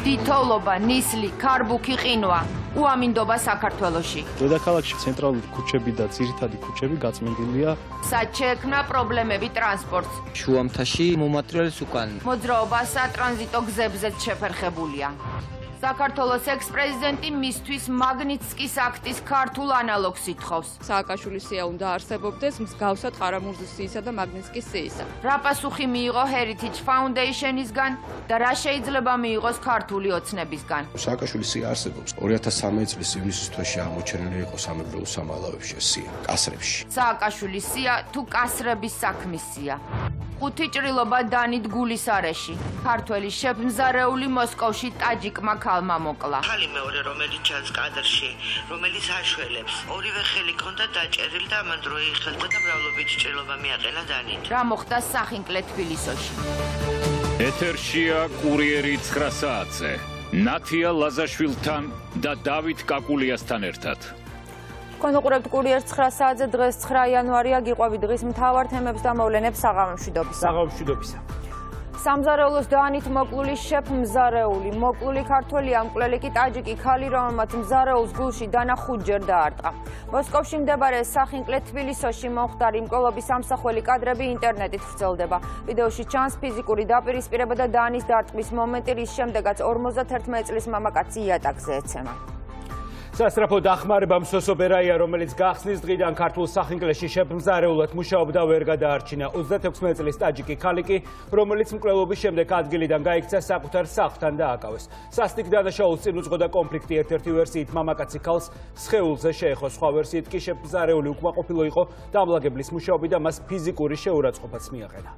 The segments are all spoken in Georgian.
დიდთოვლობა, ნისლი, ქარბუქი, ყინვა. უამინდობა საქართველოში. დედაქალაქში ცენტრალური ქუჩები და ძირითადი ქუჩები გაწმენდილია. Სად შეექმნა პრობლემები ტრანსპორტს. შუამთაში მომატრიალის უკან. მოძრაობა სატრანზიტო გზებზეც შეფერხებულია. საქართველოს ექს-პრეზიდენტი მისთვის მაგნიტსკის აქტის ქართულ ანალოგს ითხოვს. სააკაშვილის სია უნდა არსებობდეს მსგავსად ყარამურზის სიისა და მაგნიტსკის სიისა. რა პასუხი მიიღო Heritage Foundation-ისგან და რა შეიძლება მიიღოს ქართული ოცნებისგან. სააკაშვილის სია არსებობს 2013 წლის ივნისის თვეში აღმოჩენილი იყო სამეგრელო სამალავებში სია, კასრებში. სააკაშვილის სია თუ კასრების საქმის სია. ხუთი ჭრილობა დანით გულისარეში. ქართველი შეფმზარეული მოსკოვში ტაჯიკმა ქალმა მოკლა. ხალი მეორე რომელიც ჩანს კადრში, რომელიც აშველებს. ორივე ხელი ქონდა დაჭერილი და ამან დრო იხელდა და მრავლობითი ჭრილობა მიაყენა დანით. რა მოხდა სახინკლე თბილისში. ეთერშია კურიერი 9 საათზე. ნათია ლაზაშვილთან და დავით კაკულიასთან ერთად. კონუყურებთ კურიერს 9 საათზე დღეს 9 იანვარია გიყვები დღის მთავარ თემებს და მოვლენებს საღამომშვიდობისა. სამზარეულოს დაანით მოკლული შეფმზარეული, მოკლული ქართველი ამკვლელი კი ტაჯიკი ქალი, რომელმაც მზარეულს გულში დანა 5-ჯერ დაარტყა. მოსკოვში მდებარე სახინკლე თბილისში მომხდარი მკვლელობის ამსახველი კადრები ინტერნეტით ვრცელდება. ვიდეოში ჩანს ფიზიკური დაპირისპირება და დაანის დარტყმის მომენტი, რის შემდეგაც 51 წლის მამაკაცი იატაკზე ეცემა. სასწრაფო დახმარება მსოსო ბერაია, რომელიც გახსნის დღიდან ქართულ სახინკლეში შეფმზარეულად მუშაობდა, ვერ გადაარჩინა. 36 წლის ტაჯიკი ქალი კი, რომელიც მკვლელობის შემდეგ ადგილიდან გაიქცა, საკუთარ სახლთან დააკავეს. სასტიკ დანაშაულს წინ უძღოდა კონფლიქტი. ერთ-ერთი ვერსიით მამაკაცი ქალს სხეულზე შეეხო, სხვა ვერსიით კი შეფმზარეული უკმაყოფილო იყო დამლაგებლის მუშაობი და მას ფიზიკური შეურაცხყოფაც მიაყენა.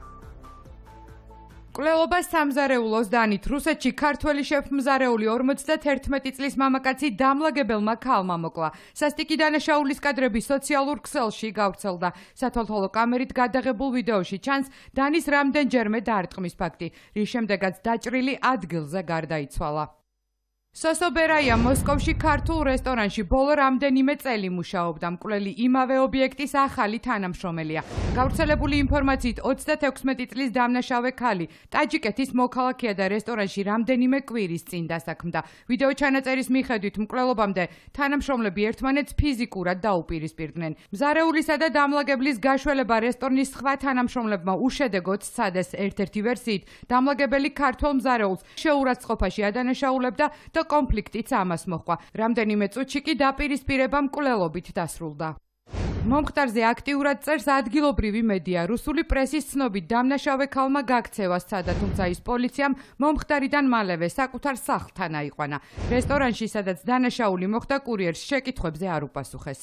მკვლელობა სამზარეულოს დანით რუსეთში ქართველი შეფმზარეული 51 წლის მამაკაცი დამლაგებელმა ქალმა მოკლა. სასტიკი დანაშაულის კადრები სოციალურ ქსელში გავრცელდა. სათვალთვალო კამერით გადაღებულ ვიდეოში ჩანს დანის რამდენჯერმე დარტყმის ფაქტი, რის შემდეგაც დაჭრილი ადგილზე გარდაიცვალა. სოსო ბერაია მოსკოვში ქართულ რესტორანში ბოლო რამდენიმე წელი მუშაობდა. მკვლელი იმავე ობიექტის ახალი თანამშრომელია. გავრცელებული ინფორმაციით 36 წლის დამნაშავე ქალი ტაჯიკეთის მოქალაქეა და რესტორანში რამდენიმე კვირის წინ დასაქმდა. ვიდეო ჩანაწერის მიხედვით მკვლელობამდე თანამშრომლები ერთმანეთს ფიზიკურად დაუპირისპირდნენ. მზარეულისა და დამლაგებლის გაშველება რესტორნის სხვა თანამშრომლებმა უშედეგოდ სცადეს. ერთ-ერთი ვერსიით დამლაგებელი ქართველ მზარეულს შეურაცხყოფაში ადანაშაულებდა და კონფლიქტიც ამას მოჰყვა. რამდენიმე წუთში კი დაპირისპირება მკვლელობით დასრულდა. მომხდარზე აქტიურად წერს ადგილობრივი მედია. რუსული პრესის ცნობით დამნაშავე ქალმა გაქცევა სცადა, თუმცა ის პოლიციამ მომხდარიდან მალევე საკუთარ სახლთან აიყვანა. რესტორანში, სადაც დანაშაული მოხდა, კურიერს შეკითხვებზე არ უპასუხეს.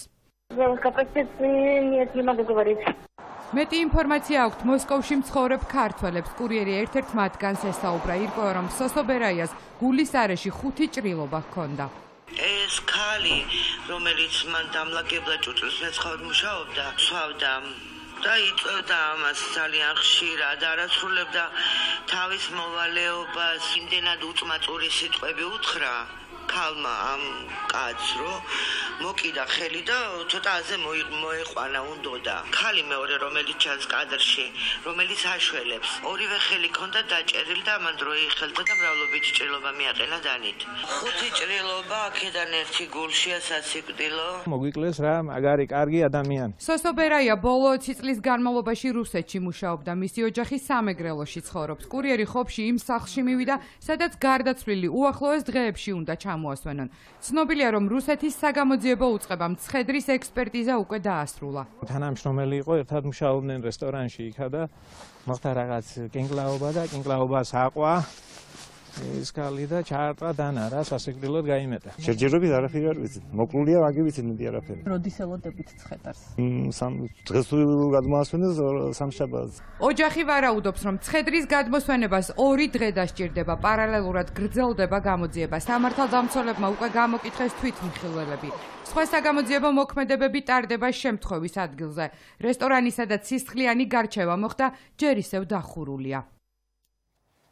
მეტი ინფორმაცია აქვთ მოსკოვში მცხოვრებ ქართველებს. კურიერი ერთ-ერთ მათგანს ესაუბრა, ირკვევა, რომ სოსო ბერაიას გულის არეში 5 ჭრილობა ჰქონდა. ეს ქალი, რომელიც მან დამლაგებლა ჭუჭულს მეცხოვად მუშაობდა, სვავდა და იწევდა ამას ძალიან ხშირად, არასრულებდა თავის მოვალეობას, იმდენად უწმაწური სიტყვები უთხრა ქალმა ამ კაცს, რომ მოკიდა ხელი და ცოტა აზე მოეყვანა უნდოდა. ქალი მეორე რომელიც ჩანს კადრში, რომელიც აშველებს. ორივე ხელი ქონდა დაჭერილი და ამან დრო იხელდა და მრავლობითი ჭრილობა მიაყენა დანით. 5 ჭრილობა, აქედან ერთი გულშია სასიკვდილო. მოგვიკლეს რა, მაგარი კარგი ადამიანი. სოსო ბერაია ბოლო 20 წლის განმავლობაში რუსეთში მუშაობდა. მისი ოჯახი სამეგრელოში ცხოვრობს. კურიერი ხობში იმ სახლში მივიდა, სადაც გარდაცვლილი უახლოეს დღეებში უნდა ჩამოასვენონ. ცნობილია, რომ რუსეთის საგამოძიებო უწყებამ მცხედრის ექსპერტიზა უკვე დაასრულა. თანამშრომელი იყო, ერთად მუშაობდნენ რესტორანში იქა და მოხდა რაღაც კენკლაობა და კენკლაობას აყვა ის ქალი და ჩაარტყა დანა რა, სასიკვდილოდ გაიმეტა. შეჯერობით არაფერი არ ვიცი. მოკლულია, მაგ ვიცი ნიდი არაფერი. როდის ელოდებით ცხედარს? დღეს თუ გადმოასვენეს სამშაბათს. ოჯახი ვარაუდობს, რომ ცხედრის გადმოსვენებას 2 დღე დასჭირდება. პარალელურად გრძელდება გამოძიება. სამართალდამცველებმა უკვე გამოკითხეს თვითმხილველები. სხვა საგამოძიებო მოქმედებები ტარდება შემთხვევის ადგილზე. რესტორანი, სადაც სისხლიანი გარჩევა მოხდა, ჯერ ისევ დახურულია.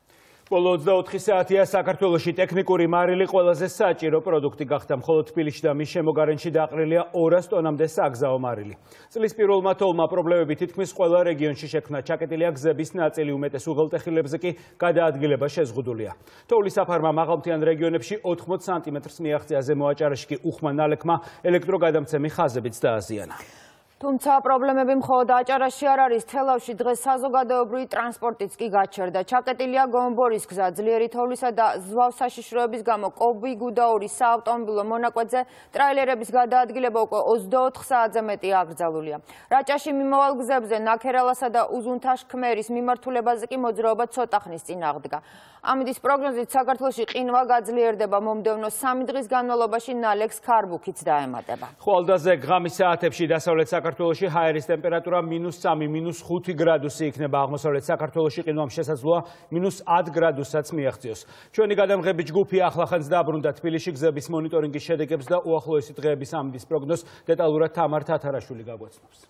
ბოლო 24 საათია საქართველოში ტექნიკური მარილი ყველაზე საჭირო პროდუქტი გახდა. მხოლოდ თბილისში და მის შემოგარენში დაყრილია 200 ტონამდე საგზაო მარილი. წლის პირველმა თოვლმა პრობლემები თითქმის ყველა რეგიონში შექმნა. ჩაკეტილია გზების ნაწილი, უმეტეს უღელტეხილებზე კი გადაადგილება შეზღუდულია. თოვლის საფარმა მაღალმთიან რეგიონებში 80 სანტიმეტრს მიაღწია, ზემო აჭარაში კი უხმა ნალექმა ელექტროგადამცემი ხაზებიც დააზიანა. თუმცა პრობლემები მხოლოდ აჭარაში არ არის, თელავში დღეს საზოგადოებრივი ტრანსპორტიც კი გაჩერდა. ჩაკეტილია გომბორის გზა, ძლიერი თოვლისა და ზვავ საშიშროების გამო კობი-გუდაურის საავტომობილო მონაკვეთზე ტრაილერების გადაადგილება უკვე 24 საათზე მეტი აკრძალულია. რაჭაში მიმავალ გზებზე ნაქერალასა და უზუნთაშ-ქმერის მიმართულებაზე კი მოძრაობა ცოტა ხნის წინ აღდგა. ამის პროგნოზით საქართველოში ყინვა გაძლიერდება, მომდევნო 3 დღის განმავლობაში ნალექს ქარბუქიც დაემატება. ხვალდაზე ღამის საათებში დასავლეთ საქართველოში ჰაერის ტემპერატურა -3, -5 გრადუსი იქნება. აღმოსავლეთ საქართველოში ყინვამ შესაძლოა -10 გრადუსაც მიაღწიოს. ჩვენი გადამღები ჯგუფი ახლახანს დაბრუნდა თბილისში გზების მონიტორინგის შედეგებს და უახლოესი დღეების ამინდის პროგნოზს დეტალურად თამარ თათარაშვილი გაგვაცნობს.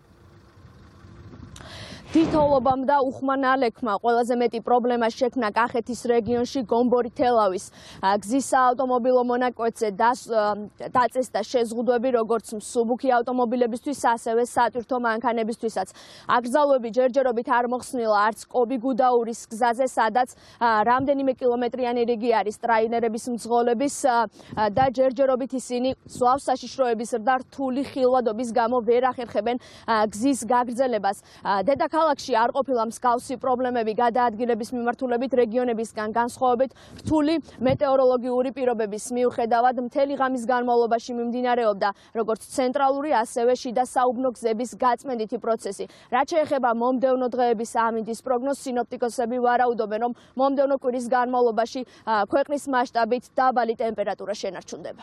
თითოეულობამ და უხმა ნალექმა ყველაზე მეტი პრობლემა შექმნა კახეთის რეგიონში გომბორი თელავის გზის საავტომობილო მონაკვეთზე დაწესდა შეზღუდვები როგორც მსუბუქი ავტომობილებისთვის, ასევე სატვირთო მანქანებისთვისაც. აკრძალვები ჯერჯერობით არ მოხსნილა არც კობი-გუდაურის გზაზე, სადაც რამდენიმე კილომეტრიანი რიგი არის ტრაილერების მძღოლების და ჯერჯერობით ისინი ზვავ საშიშროების და რთული ხილვადობის გამო ვერ ახერხებენ გზის გაგრძელებას. ქალაქში არ ყოფილა მსგავსი პრობლემები გადაადგილების მიმართულებით რეგიონებისგან განსხვავებით რთული მეტეოროლოგიური პირობების მიუხედავად მთელი ღამის განმავლობაში მიმდინარეობდა როგორც ცენტრალური, ასევე შიდა საუბნო გზების გაწმენდითი პროცესი. რაც შეეხება მომდევნო დღეების ამინდის პროგნოზს, სინოპტიკოსები ვარაუდობენ, რომ მომდევნო კვირის განმავლობაში ქვეყნის მასშტაბით დაბალი ტემპერატურა შენარჩუნდება.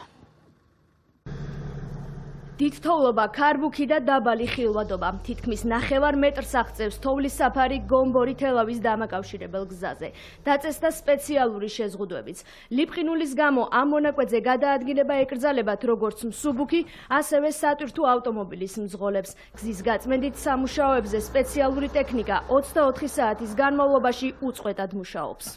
დიდ თოვლობა, ქარბუქი და დაბალი ხილვადობა. თითქმის 9 მეტრს აღწევს თოვლის საფარი გომბორი თელავის დამაკავშირებელ გზაზე. დაწესდა სპეციალური შეზღუდვებიც. ლიფყინულის გამო ამ მონაკვეთზე გადაადგილება ეკრძალებათ როგორც მსუბუქი, ასევე სატვირთო ავტომობილის მძღოლებს. გზის გაწმენდით სამუშაოებზე სპეციალური ტექნიკა 24 საათის განმავლობაში უწყვეტად მუშაობს.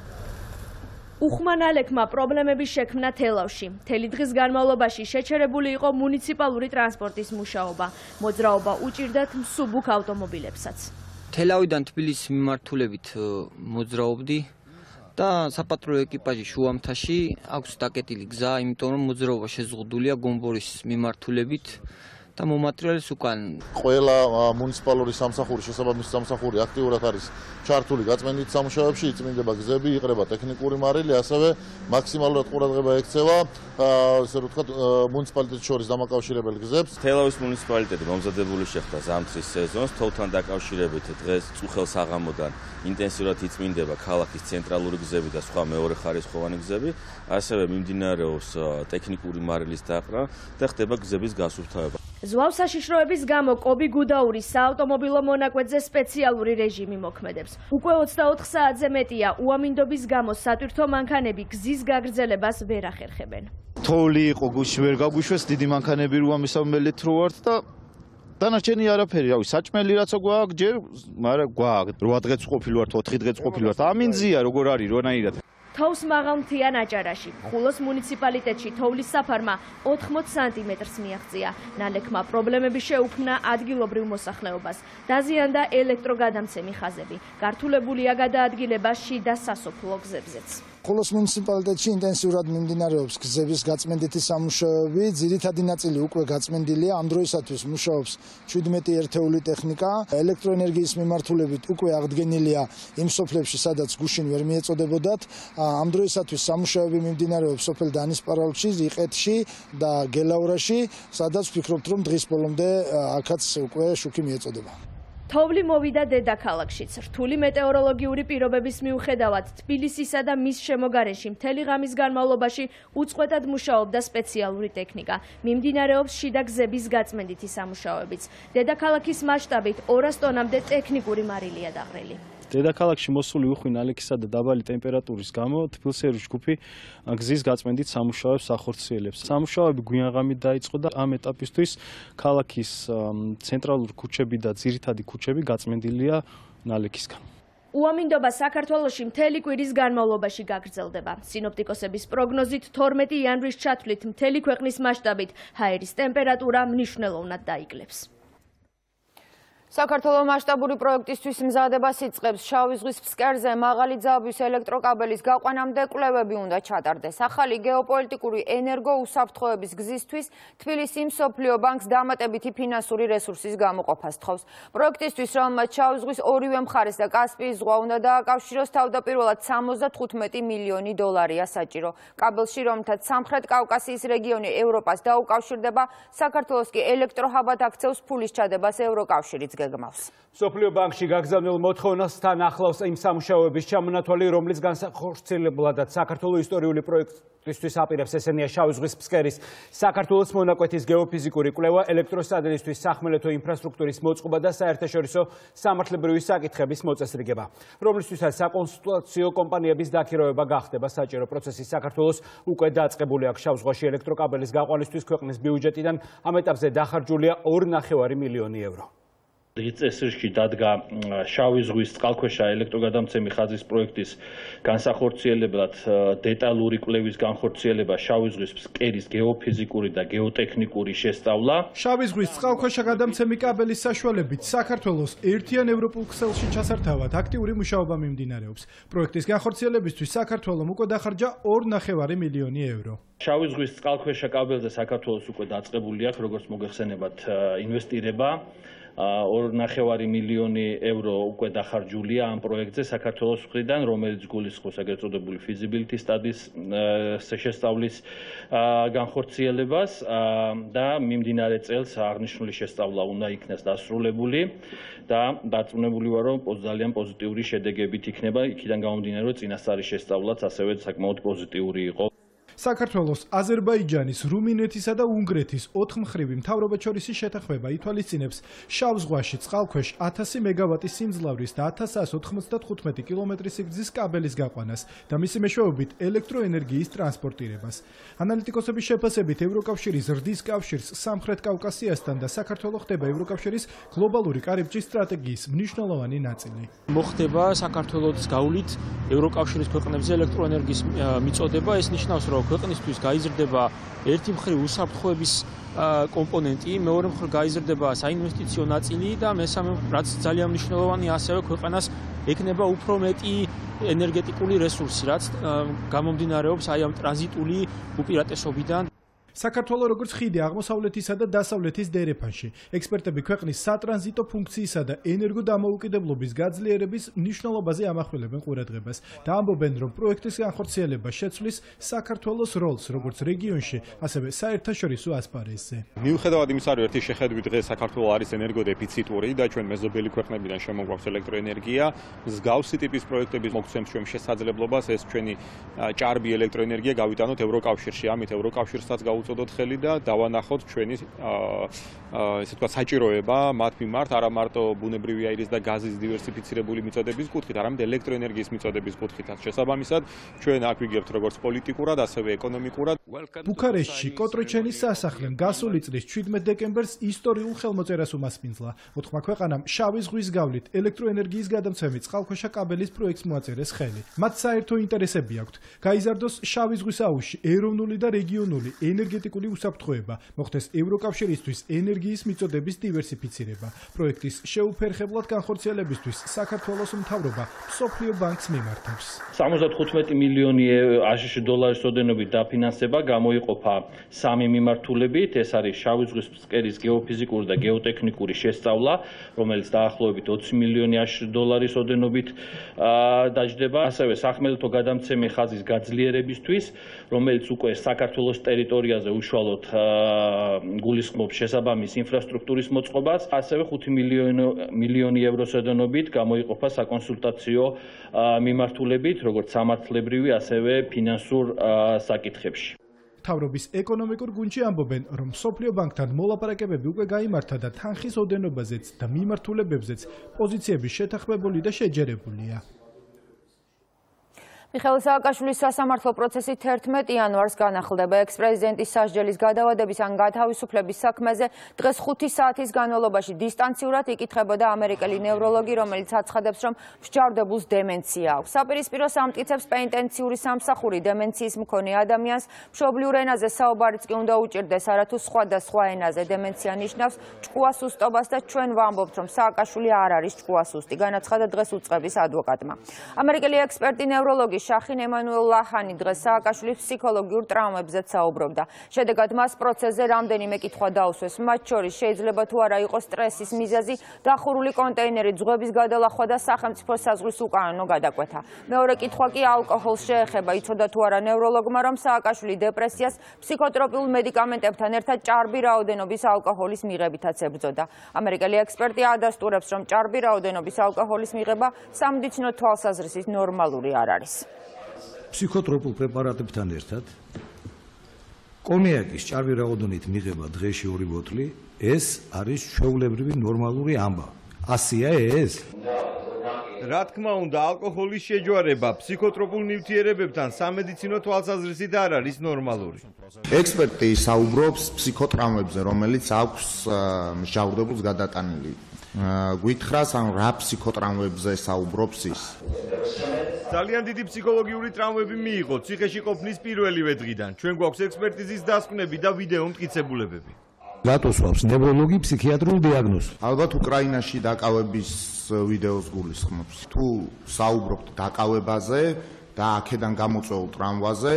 უხმა ნალექმა პრობლემები შექმნა თელავში. მთელი დღის განმავლობაში შეჩერებული იყო მუნიციპალური ტრანსპორტის მუშაობა. მოძრაობა უჭირდათ მსუბუქ ავტომობილებსაც. თელავიდან თბილისის მიმართულებით მოძრაობდი და საპატრულო ეკიპაჟი შუამთაში აქვს დაკეტილი გზა, იმიტომ რომ მოძრაობა შეზღუდულია გომბორის მიმართულებით და მომატრიალის უკან. ყველა მუნიციპალური სამსახური, შესაბამისი სამსახური აქტიურად არის ჩართული გაწმენდით სამუშაოებში, იწმინდება გზები, იყრება ტექნიკური მარილი, ასევე მაქსიმალურად ყურადღება ექცევა, ესე ვთქვათ, მუნიციპალიტეტს შორის დამაკავშირებელ გზებს. თელავის მუნიციპალიტეტი მომზადებული შეხვდა ზამთრის სეზონს, თოვთან დაკავშირებით დღეს წუხელ საღამოდან ინტენსიურად იწმინდება ქალაქის ცენტრალური გზები და სხვა მეორეხარისხოვანი გზები, ასევე მიმდინარეობს ტექნიკური მარილის დაყრა და ხდება გზების გასუფთავება. ზვავ საშიშროების გამო კობი-გუდაურის საავტომობილო მონაკვეთზე სპეციალური რეჟიმი მოქმედებს. უკვე 24 საათზე მეტია უამინდობის გამო სატვირთო მანქანები გზის გაგრძელებას ვერ ახერხებენ. თოვლი იყო გუშინ ვერ გაგვიშვეს, დიდი მანქანები რო ამისამელეთ რო ვართ და დანარჩენი არაფერი, რავი, საჭმელი რაცა გვაქვს ჯერ, მაგრამ გვაქვს 8 დღეც ყოფილი ვართ, 4 დღეც ყოფილი ვართ. ამინძია როგორ არის, რანაირად. თოვს მაღალმთიან აჭარაში, ხულოს მუნიციპალიტეტში თოვლის საფარმა 80 სანტიმეტრს მიაღწია. ნალექმა პრობლემები შეუქმნა ადგილობრივ მოსახლეობას. დაზიანდა ელექტროგადამცემი ხაზები. გართულებულია გადაადგილება შიდა სასოფლო გზებზეც. ხულოს მუნიციპალიტეტში ინტენსიურად მიმდინარეობს გზების გაწმენდითი სამუშაოები. ძირითადი ნაწილი უკვე გაწმენდილია. ამ დროისათვის მუშაობს 17 ერთეული ტექნიკა. ელექტროენერგიის მიმართულებით უკვე აღდგენილია იმ სოფლებში, სადაც გუშინ ვერ მიეწოდებოდათ. ამ დროისათვის სამუშაოები მიმდინარეობს სოფელ დანისპარალში, რიყეთში და გელაურაში, სადაც ვფიქრობთ, რომ დღის ბოლომდე აქაც უკვე შუქი მიეწოდება. თოვლი მოვიდა დედაქალაქშიც. რთული მეტეოროლოგიური პირობების მიუხედავად, თბილისისა და მის შემოგარენში მთელი ღამის განმავლობაში უწყვეტად მუშაობდა სპეციალური ტექნიკა. მიმდინარეობს შიდა გზების გაწმენდითი სამუშაოებიც. დედაქალაქის მასშტაბით 200 ტონამდე ტექნიკური მარილია დაყრილი. დედაქალაქში მოსული უხვი ნალექისა და დაბალი ტემპერატურის გამო თბილისერის ჯგუფი გზის გაწმენდით სამუშაოებს ახორციელებს. სამუშაოები გვიანღამით დაიწყო და ამ ეტაპისთვის ქალაქის ცენტრალური ქუჩები და ძირითადი ქუჩები გაწმენდილია ნალექისგან. უამინდობა საქართველოში მთელი კვირის განმავლობაში გაგრძელდება. სინოპტიკოსების პროგნოზით 12 იანვრის ჩათვლით მთელი ქვეყნის მასშტაბით ჰაერის ტემპერატურა მნიშვნელოვნად დაიკლებს. საქართველოს მასშტაბური პროექტისთვის მზადებას იწყებს. შავი ზღვის ფსკერზე მაღალი ძაბვის ელექტროკაბელის გაყვანამდე კვლევები უნდა ჩატარდეს. ახალი გეოპოლიტიკური ენერგოუსაფრთხოების გზისთვის თბილისი მსოფლიო ბანკს დამატებითი ფინანსური რესურსის გამოყოფას თხოვს. პროექტისთვის, რომელმაც შავი ზღვის ორივე მხარეს და კასპიის ზღვა უნდა დააკავშიროს, თავდაპირველად 75 მილიონი დოლარია საჭირო. კაბელში, რომელთაც სამხრეთ კავკასიის რეგიონი ევროპას დაუკავშირდება, საქართველოს კი ელექტროჰაბად აქცევს ფულის ჩადებას ევროკავშირიც გეგმავს. მსოფლიო ბანკში გაგზავნილ მოთხოვნასთან ახლავს იმ სამუშაოების ჩამონათვალი, რომლის განსახორციელებელადაც საქართველოს ისტორიული პროექტისთვის აპირებს, ესენია შავი ზღვის ფსკერის საქართველოს მონაკვეთის გეოფიზიკური კვლევა, ელექტროსადგურისთვის სახმელეთო ინფრასტრუქტურის მოწყობა და საერთაშორისო სამართლებრივი საკითხების მოწესრიგება, რომლისთვისაც საკონსულტაციო კომპანიების დაქირავება გახდება საჭირო. პროცესი საქართველოს უკვე დაწყებული აქვს. შავ ზღვაში ელექტროკაბელის გაყვანისთვის ქვეყნის ბიუჯეტიდან ამ ეტაპზე დახარჯულია 2,5 მილიონი ევრო. წესრიგში დადგა შავი ზღვის წყალქვეშა ელექტროგადამცემი ხაზის პროექტის განსახორციელებლად დეტალური კვლევის განხორციელება, შავი ზღვის ფსკერის გეოფიზიკური და გეოტექნიკური შესწავლა. შავი ზღვის წყალქვეშა გადამცემი კაბელის საშუალებით საქართველოს ერთიან ევროპულ ქსელში ჩასართავად აქტიური მუშაობა მიმდინარეობს. პროექტის განხორციელებისთვის საქართველოს უკვე დახარჯა 2,5 მილიონი ევრო. შავი ზღვის წყალქვეშა კაბელზე საქართველოს უკვე დაწყებული აქვს, როგორც მოგეხსენებათ, ინვესტირება. 2,5 მილიონი ევრო უკვე დახარჯულია ამ პროექტზე საქართველოს მხრიდან, რომელიც გულისხმობს ეგრეთ წოდებული feasibility studies შესწავლის განხორციელებას და მიმდინარე წელს აღნიშნული შესწავლა უნდა იქნას დასრულებული და დარწმუნებული ვარ, რომ ძალიან პოზიტიური შედეგებით იქნება. იქიდან გამომდინარე, რომ წინასწარი შესწავლაც ასევე საკმაოდ პოზიტიური იყო. საქართველოს, აზერბაიჯანის, რუმინეთისა და უნგრეთის 4 მხრივი მთავრობათშორისი შეთანხმება ითვალისწინებს შავ ზღვაში წყალქვეშ 1000 მეგავატის სიმძლავრის და 1195 კილომეტრის სიგრძის კაბელის გაყვანას და მისი მეშვეობით ელექტროენერგიის ტრანსპორტირებას. ანალიტიკოსების შეფასებით ევროკავშირი ზრდის კავშირს სამხრეთ კავკასიასთან და საქართველოს ხდება ევროკავშირის გლობალური კარიბჭის სტრატეგიის მნიშვნელოვანი ნაწილი. მოხდება საქართველოს გავლით ევროკავშირის ქვეყნებზე ელექტროენერგიის მიწოდება, ეს ნიშნავს, რომ ქვეყნისთვის გაიზრდება ერთი მხრივ უსაფრთხოების კომპონენტი, მეორე მხრივ გაიზრდება საინვესტიციო ნაწილი და მესამე, რაც ძალიან მნიშვნელოვანია, ასევე ქვეყანას ექნება უფრო მეტი ენერგეტიკული რესურსი, რაც გამომდინარეობს აი ამ ტრანზიტული უპირატესობიდან. საქართველოს როგორც ხიდი აღმოსავლეთისა და დასავლეთის დერეფანში, ექსპერტები ქვეყნის სატრანზიტო ფუნქციისა და ენერგოდამოუკიდებლობის გაძლიერების მნიშვნელობაზე ამახვილებენ ყურადღებას და ამბობენ, რომ პროექტის განხორციელება შეცვლის საქართველოს როლს როგორც რეგიონში, ასევე საერთაშორისო ასპარეზზე. მიუხედავად იმისა, რომ ერთი შეხედვით დღეს საქართველოს არის ენერგოდეფიციტური და ჩვენ მეზობელი ქვეყნებიდან შემოგვაქვს ელექტროენერგია, მსგავსი ტიპის პროექტების მოგვცემს ჩვენ შესაძლებლობას ეს ჩვენი ჭარბი ელექტროენერგია გავიტანოთ ევროკავშირში, ამით ევროკავშირსაც უწოდოთ ხელი და დავანახოთ ჩვენი ესე თქვა საჭიროება მათ მიმართ არა მარტო ბუნებრივი აირის და გაზის დივერსიფიცირებული მიწოდების კუთხით, არამედ ელექტროენერგიის მიწოდების კუთხითაც. შესაბამისად, ჩვენ აქ ვიგებთ როგორც პოლიტიკურად, ასევე ეკონომიკურად. ბუქარესტში კოტროჩენის სასახლემ გასული წლის 17 დეკემბერს ისტორიულ ხელმოწერას უმასპინძლა. მოთქმა ქვეყანამ შავი ზღვის გავლით ელექტროენერგიის გადამცემი წყალქვეშა კაბელის პროექტს მოაწერეს ხელი. მათ საერთო ინტერესები აქვთ. გაიზარდოს შავი ზღვის აუზში ეროვნული და რეგიონული ენერგეტიკული უსაფრთხოება, მოხდეს ევროკავშირისთვის ენერგიის მიწოდების დივერსიფიცირება. პროექტის შეუფერხებლად განხორციელებისთვის საქართველოს მთავრობა მსოფლიო ბანკს მიმართავს. 75 მილიონი აშშ დოლარის ოდენობით დაფინანსება გამოიყოფა 3 მიმართულებით. ეს არის შავი ზღვის ფსკერის გეოფიზიკური და გეოტექნიკური შესწავლა, რომელიც დაახლოებით 20 მილიონი აშშ დოლარის ოდენობით დაჯდება. ასევე სახმელეთო გადამცემი ხაზის გაძლიერებისთვის, რომელიც უკვე საქართველოს ტერიტორიაზე უშუალოდ გულისხმობს შესაბამის ინფრასტრუქტურის მოწყობას, ასევე 5 მილიონი ევროს ოდენობით გამოიყოფა საკონსულტაციო მიმართულებით, როგორც სამართლებრივი, ასევე ფინანსურ საკითხებში. მთავრობის ეკონომიკურ გუნდში ამბობენ, რომ მსოფლიო ბანკთან მოლაპარაკებები უკვე გაიმართა და თანხის ოდენობაზეც და მიმართულებებზეც პოზიციები შეთანხმებული და შეჯერებულია. მიხეილ სააკაშვილის სასამართლო პროცესი 11 იანვარს განახლდება. ექს-პრეზიდენტის სასჯელის გადავადების ან გათავისუფლების საქმეზე დღეს 5 საათის განმავლობაში დისტანციურად იკითხებოდა ამერიკელი ნევროლოგი, რომელიც აცხადებს, რომ მსჯავრდებულს დემენცია აქვს. საპირისპიროს ამტკიცებს პენიტენციური სამსახური დემენციის მქონე ადამიანს. მშობლიურ ენაზე საუბარიც კი უნდა უჭირდეს, არათუ სხვა ენაზე. დემენცია ნიშნავს ჭკუასუსტობას და ჩვენ ვამბობთ, რომ სააკაშვილი არ არის ჭკუასუსტი, განაცხადა დღეს უწყების ადვოკატმა. ამერიკელი ექსპერტი ნევროლოგი შახინ ემანუელ ლაჰანი დღეს სააკაშვილის ფსიქოლოგიურ ტრავმებზეც საუბრობდა. შედეგად მას პროცესზე რამდენიმე კითხვა დაუსვეს. მათ შორის შეიძლება თუ არა იყოს სტრესის მიზეზი, დახურული კონტეინერი, ძღვების გადალახვა და სახელმწიფო საზღვრის უკანონო გადაკვეთა. მეორე კითხვა კი ალკოჰოლს შეეხება. იცოდა თუ არა ნევროლოგმა, რომ სააკაშვილი დეპრესიას ფსიქოტროპიულ მედიკამენტებთან ერთად ჭარბი რაოდენობის ალკოჰოლის მიღებითაც ებრძოდა. ამერიკელი ექსპერტი ადასტურებს, რომ ჭარბი რაოდენობის ალკოჰოლის მიღება სამედიცინო თვალსაზრისით ნორმალური არ არის. ფსიქოტროპულ პრეპარატებთან ერთად კონიაკის ჭარბი რაოდენობით მიღება დღეში 2 ბოთლი, ეს არის ჩვეულებრივი ნორმალური ამბავი. ასია ეს? რა თქმა უნდა, ალკოჰოლის შეჯვარება ფსიქოტროპულ ნივთიერებებთან სამედიცინო თვალსაზრისით არ არის ნორმალური. ექსპერტი საუბრობს ფსიქოტრაუმებზე, რომელიც აქვს მსჯავრდებულს გადატანილი. გითხრას ან რა ფსიქოტრაუმებზე საუბრობს ის? ძალიან დიდი ფსიქოლოგიური ტრავმები მიიღო ციხეში ყოფნის პირველივე დღიდან. ჩვენ გვაქვს ექსპერტიზის დასკვნები და ვიდეო მტკიცებულებები. რატო სვავს ნევროლოგი ფსიქიატრიულ დიაგნოზს? ალბათ უკრაინაში დაკავების ვიდეოს გულისხმობს. თუ საუბრობთ დაკავებაზე და აქედან გამოწვეულ ტრავმაზე,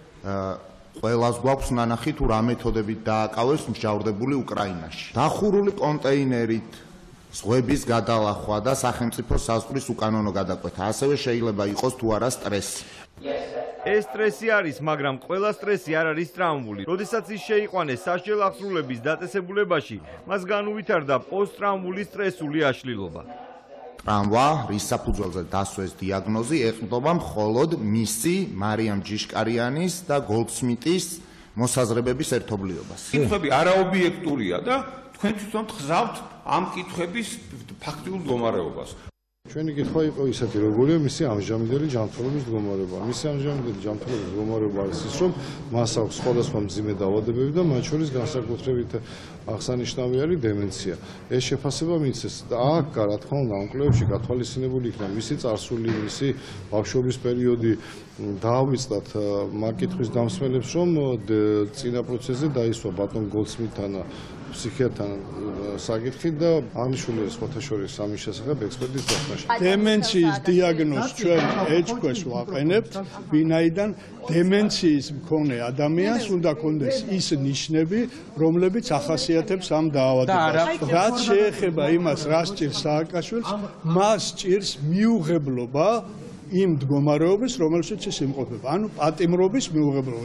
ყველას გვაქვს ნანახი თუ რა მეთოდებით დააკავეს მსჯავრდებული უკრაინაში. დახურული კონტეინერით ზღვების გადალახვა და სახელმწიფო საზღვრის უკანონო გადაკვეთა. ასევე შეიძლება იყოს თუ არა სტრესი. ეს სტრესი არის, მაგრამ ყველა სტრესი არ არის ტრავმული. როდესაც ის შეიყვანეს სასჯელ აღსრულების დაწესებულებაში, მას განუვითარდა პოსტტრავმული სტრესული აშლილობა. ტრავმა, რის საფუძველზე დასვეს დიაგნოზი, ეყრდნობა მხოლოდ მისი, მარიამ ჯიშკარიანის და გოლდსმიტის მოსაზრებების ერთობლიობას. კითხვები არაობიექტურია და თქვენ თვითონ გზავთ ამ კითხვების ფაქტიურ მდგომარეობას. ჩვენი კითხვა იყო ისეთი, როგორია მისი ამჟამინდელი ჯანმრთელობის მდგომარეობა. მისი ამჟამინდელი ჯანმრთელობის მდგომარეობა არის ის, რომ მას აქვს სხვადასხვა მძიმე დაავადებები და მათ შორის განსაკუთრებით აღსანიშნავი არის დემენცია. ეს შეფასება მიცეს და აქ, რა თქმა უნდა, ამ კვლევებში გათვალისწინებული იქნა მისი წარსული, მისი ბავშვობის პერიოდი. დაავიწყდათ მაგ კითხვის დამსმელებს, რომ წინა პროცესზე დაისვა ბატონ გოლდსმიტთან ფსიქიატრთან საკითხი და აღნიშნული სხვათა შორის ამის შესახებ ექსპერტის დასკვნაში. დემენციის დიაგნოზს ჩვენ ეჭქვეს ვაყენებთ, ვინაიდან დემენციის მქონე ადამიანს უნდა კონდეს ის ნიშნები, რომლებიც ახასიათებს ამ დაავადებას. რაც შეეხება იმას, რა სჭირს სააკაშვილს, მას სჭირს მიუღებლობა იმ მდგომარეობის, რომელშიც ის იმყოფება, ანუ პატიმრობის მიუღებლობა.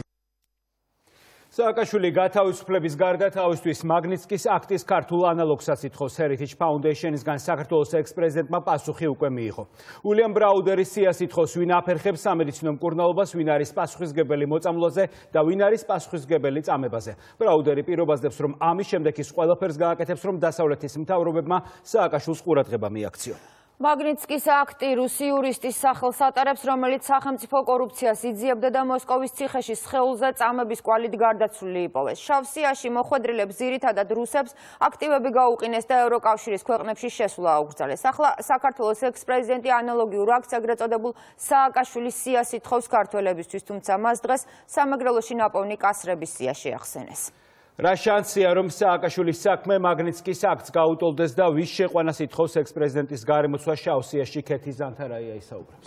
სააკაშვილი გათავისუფლების გარდა თავისთვის მაგნიტსკის აქტის ქართულ ანალოგსაც ითხოვს Heritage Foundation-ისგან საქართველოს ექს-პრეზიდენტმა პასუხი უკვე მიიღო. უილიამ ბრაუდერის სიას ითხოვს, ვინ აფერხებს სამედიცინო მკურნალობას, ვინ არის პასუხისმგებელი მოწამვლაზე და ვინ არის პასუხისმგებელი წამებაზე. ბრაუდერი პირობაზდებს, რომ ამის შემდეგ ის ყველაფერს გააკეთებს, რომ დასავლეთის მთავრობებმა სააკაშვილს ყურადღება მიაქციონ. მაგნიტსკის აქტი რუსი იურისტის სახელს ატარებს, რომელიც სახელმწიფო კორუფციას იძიებდა და მოსკოვის ციხეში სხეულზე წამების კვალით გარდაცვლილი იპოვეს. შავსიაში მოხვედრილებს ძირითადად რუსებს აქტივები გაუყინეს და ევროკავშირის ქვეყნებში შესვლა აუგრძალეს. ახლა საქართველოს ექს-პრეზიდენტი ანალოგიურ აქტს ეგრეთ წოდებულ სააკაშვილის სიას ითხოვს ქართველებისთვის, თუმცა მას დღეს სამეგრელოში ნაპოვნი კასრების სია შეახსენეს. რა შანსია, რომ სააკაშვილის საქმე მაგნიტსკის აქტს გაუტოლდეს და ვის შეყვანას ითხოვს ექს-პრეზიდენტის გარემოცვა შავსიაში? ქეთი ზანთარაია ისაუბრებს.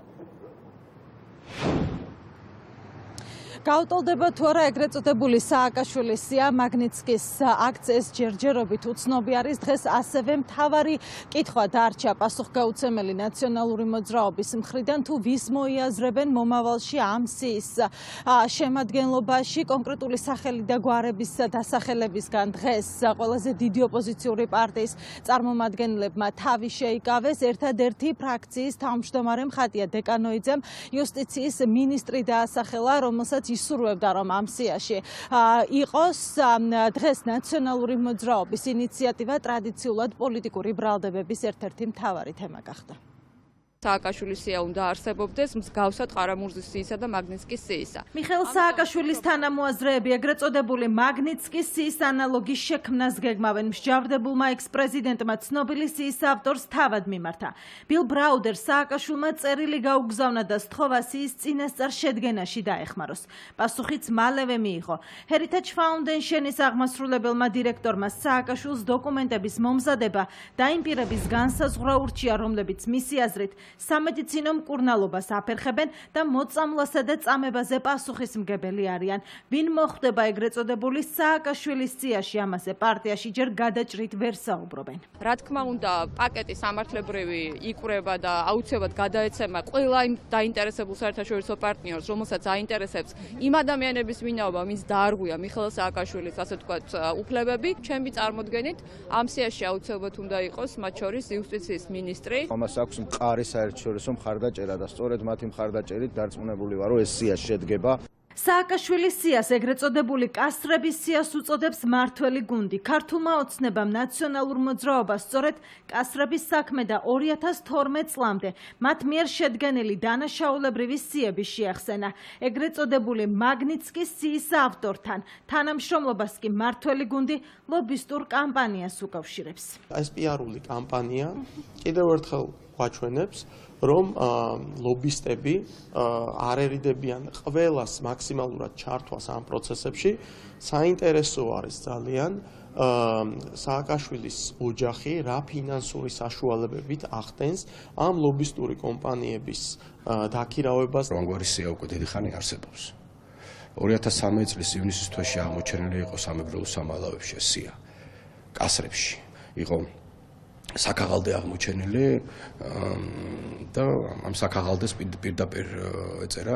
გაუტოლდება თუ არა ეგრეთ წოდებული სააკაშვილის სია მაგნიტსკის აქტს, ეს ჯერჯერობით უცნობი არის. დღეს ასევე მთავარი კითხვა დარჩა პასუხგაუცემელი ნაციონალური მოძრაობის მხრიდან, თუ ვის მოიაზრებენ მომავალში ამ სიის შემადგენლობაში. კონკრეტული სახელი და გვარების დასახელებისგან დღეს ყველაზე დიდი ოპოზიციური პარტიის წარმომადგენლებმა თავი შეიკავეს. ერთადერთი ფრაქციის თავმჯდომარე მხატია დეკანოიძემ იუსტიციის მინისტრი დაასახელა, რომელსაც ისურვებდა, რომ ამ სიაში იყოს. დღეს ნაციონალური მოძრაობის ინიციატივა ტრადიციულად პოლიტიკური ბრალდებების ერთ-ერთი მთავარი თემა გახდა. სააკაშვილის სია უნდა არსებობდეს მსგავსად ყარამურზის სიისა და მაგნიტსკის სიისა. მიხეილ სააკაშვილის თანამოაზრეები ეგრეთ წოდებული მაგნიტსკის სიის ანალოგის შექმნას გეგმავენ. მსჯავრდებულმა ექს-პრეზიდენტმა ცნობილი სიის ავტორს თავად მიმართა. ბილ ბრაუდერს სააკაშვილმა წერილი გაუგზავნა და სთხოვა სიის წინასწარ შედგენაში დაეხმაროს. პასუხიც მალევე მიიღო. Heritage Foundation-ის აღმასრულებელმა დირექტორმა სააკაშვილს დოკუმენტების მომზადება დაიმპირების განსაზღვრა ურჩია, რომლებიც მისი აზრით სამედიცინო მკურნალობას აფერხებენ და მოწამვლასა და წამებაზე პასუხისმგებელი არიან. ვინ მოხვდება ეგრეთ წოდებული სააკაშვილის სიაში, ამაზე პარტიაში ჯერ გადაჭრით ვერ საუბრობენ. რა თქმა უნდა, პაკეტი სამართლებრივი იკვრება და აუცილებლად გადაეცემა ყველა იმ დაინტერესებულ საერთაშორისო პარტნიორს, რომელსაც აინტერესებს იმ ადამიანების ვინაობა, ვინც დაარღვია მიხეილ სააკაშვილის, ასე ვთქვათ, უფლებები. ჩემი წარმოდგენით, ამ სიაში აუცილებლად უნდა იყოს მათ შორის იუსტიციის მინისტრი. ამას აქვს მყარი საერთაშორისო მხარდაჭერა და სწორედ მათი მხარდაჭერით დარწმუნებული ვარ, რომ ეს სია შედგება. სააკაშვილის სიას ეგრეთ წოდებული კასტრების სიას უწოდებს მართველი გუნდი. ქართულმა ოცნებამ ნაციონალურ მოძრაობას სწორედ კასტრების საქმე და 2012 წლამდე მათ მიერ შედგენილი დანაშაულებრივი სიები შეახსენა. ეგრეთ წოდებული მაგნიტსკის სიის ავტორთან თანამშრომლობას კი მართველი გუნდი ლობისტურ კამპანიას უკავშირებს. ეს პიარული კამპანია კიდევ ერთხელ გვაჩვენებს, რომ ლობისტები არ ერიდებიან ყველას მაქსიმალურად ჩართვას ამ პროცესებში. საინტერესო არის ძალიან სააკაშვილის ოჯახი რა ფინანსური საშუალებებით ახდენს ამ ლობისტური კომპანიების დაქირავებას. ამგვარი სია უკვე დიდი ხანი არსებობს. 2013 წლის ივნისის თვეში აღმოჩენილი იყო სამეგრელო სამალავებში ეს სია. კასრებში იყო საკაღალდე აღმოჩენილი და ამ საკაღალდეს პირდაპირ ეწერა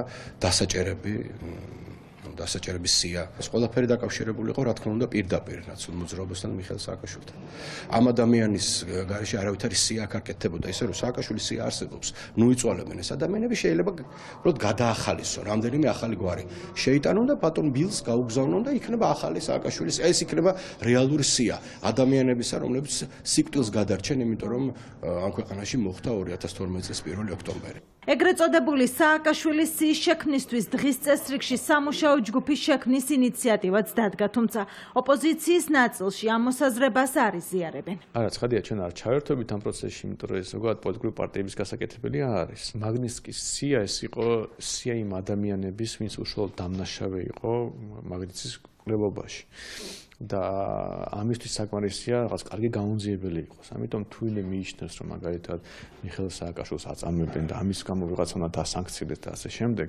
დასაჭერების სია. ეს ყველაფერი დაკავშირებული იყო, რა თქმა უნდა, პირდაპირ ნაციონალურ მოძრაობასთან და მიხეილ სააკაშვილთან. ამ ადამიანის გარეშე არავითარი სია აქ არ კეთდებოდა, ისე რომ სააკაშვილის სია არსებობს. ნუ იწვალებენ ეს ადამიანები, შეიძლება უბრალოდ გადაახალისო, რამდენიმე ახალი გვარი შეიტანონ და ბატონ ბილს გაუგზავნონ და იქნება ახალი სააკაშვილის, ეს იქნება რეალური სია ადამიანებისა, რომლებიც სიკვდილს გადარჩენ, იმიტომ რომ ამ ქვეყანაში მოხდა 2012 წლის 1 ოქტომბერი. ეგრეთ წოდებული სააკაშვილის სიის შექმნისთვის დღის წესრიგში სამუშაო ჯგუფის შექმნის ინიციატივაც დადგა, თუმცა ოპოზიციის ნაწილში ამ მოსაზრებას არ იზიარებენ. არა, ცხადია, ჩვენ არ ჩავერთვებით ამ პროცესში, იმიტომ რომ ეს ზოგადად პოლიტიკური პარტიების გასაკეთებელი არის. მაგნიტსკის სია ეს იყო სია იმ ადამიანების, ვინც უშუალოდ დამნაშავე იყო მაგნიტსკის კვლევობაში. და ამისთვის საკმარისია რაღაც კარგი გამონძიებელი იყოს. ამიტომ თույლი მიიჩნევს, რომ მაგალითად მიხეილ სააკაშვილს აწამებენ და ამის გამო ვიღაცა უნდა დასანქციდეს და ასე შემდეგ.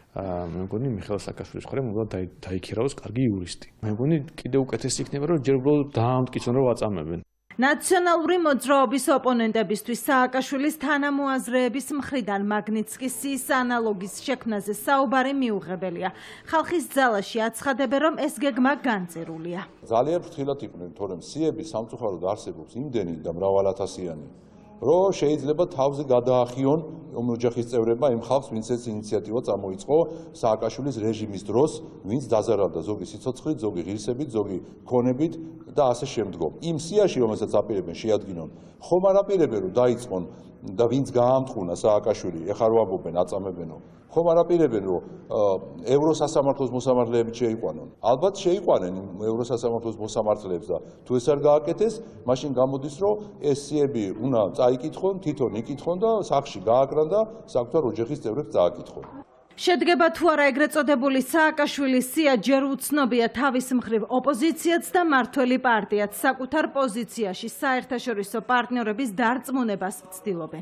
მე მგონი მიხეილ სააკაშვილის მხარემ უნდა დაიქირავოს კარგი იურისტი. მე მგონი კიდევ უკეთესი იქნება, რომ ჯერ უბრალოდ დაამტკიცონ, რომ აწამებენ. ნაციონალური მოძრაობის ოპონენტებისთვის სააკაშვილის თანამოაზრეების მხრიდან მაგნიტსკის სიის ანალოგის შექმნაზე საუბარი მიუღებელია. ხალხის ძალაში აცხადებენ, რომ ეს გეგმა განწირულია. ძალიან ფრთხილად იყვნენ, თორემ სიები სამწუხაროდ არსებობს იმდენი და მრავალათასიანი, რომ შეიძლება თავზე გადაახიონ ოჯახის წევრებმა იმ ხალხს, ვინც ეს ინიციატივა წამოიწყო სააკაშვილის რეჟიმის დროს, ვინც დაზარალდა ზოგი სიცოცხლით, ზოგი ღირსებით, ზოგი ქონებით და ასე შემდგომ. იმ სიაში, რომელსაც აპირებენ შეადგინონ, ხომ არ აპირებენ რომ დაიწყონ და ვინც გაამტყუნა სააკაშვილი, ეხლა რო ამბობენ აწამებენო, ხომ არ აპირებენ რომ ევროსასამართლოს მოსამართლეებით შეიყვანონ. ალბათ შეიყვანენ ევროსასამართლოს მოსამართლეებს და თუ ეს არ გააკეთეს, მაშინ გამოდის რომ ეს სიები უნდა წაიკითხონ, თვითონ იკითხონ და სახლში გააკრან და საკუთარ ოჯახის წევრებს წააკითხონ. შედგება თუ არა ეგრეთ წოდებული სააკაშვილის სია, ჯერ უცნობია. თავის მხრივ ოპოზიციაც და მართველი პარტიაც საკუთარ პოზიციაში საერთაშორისო პარტნიორების დარწმუნებას ცდილობენ.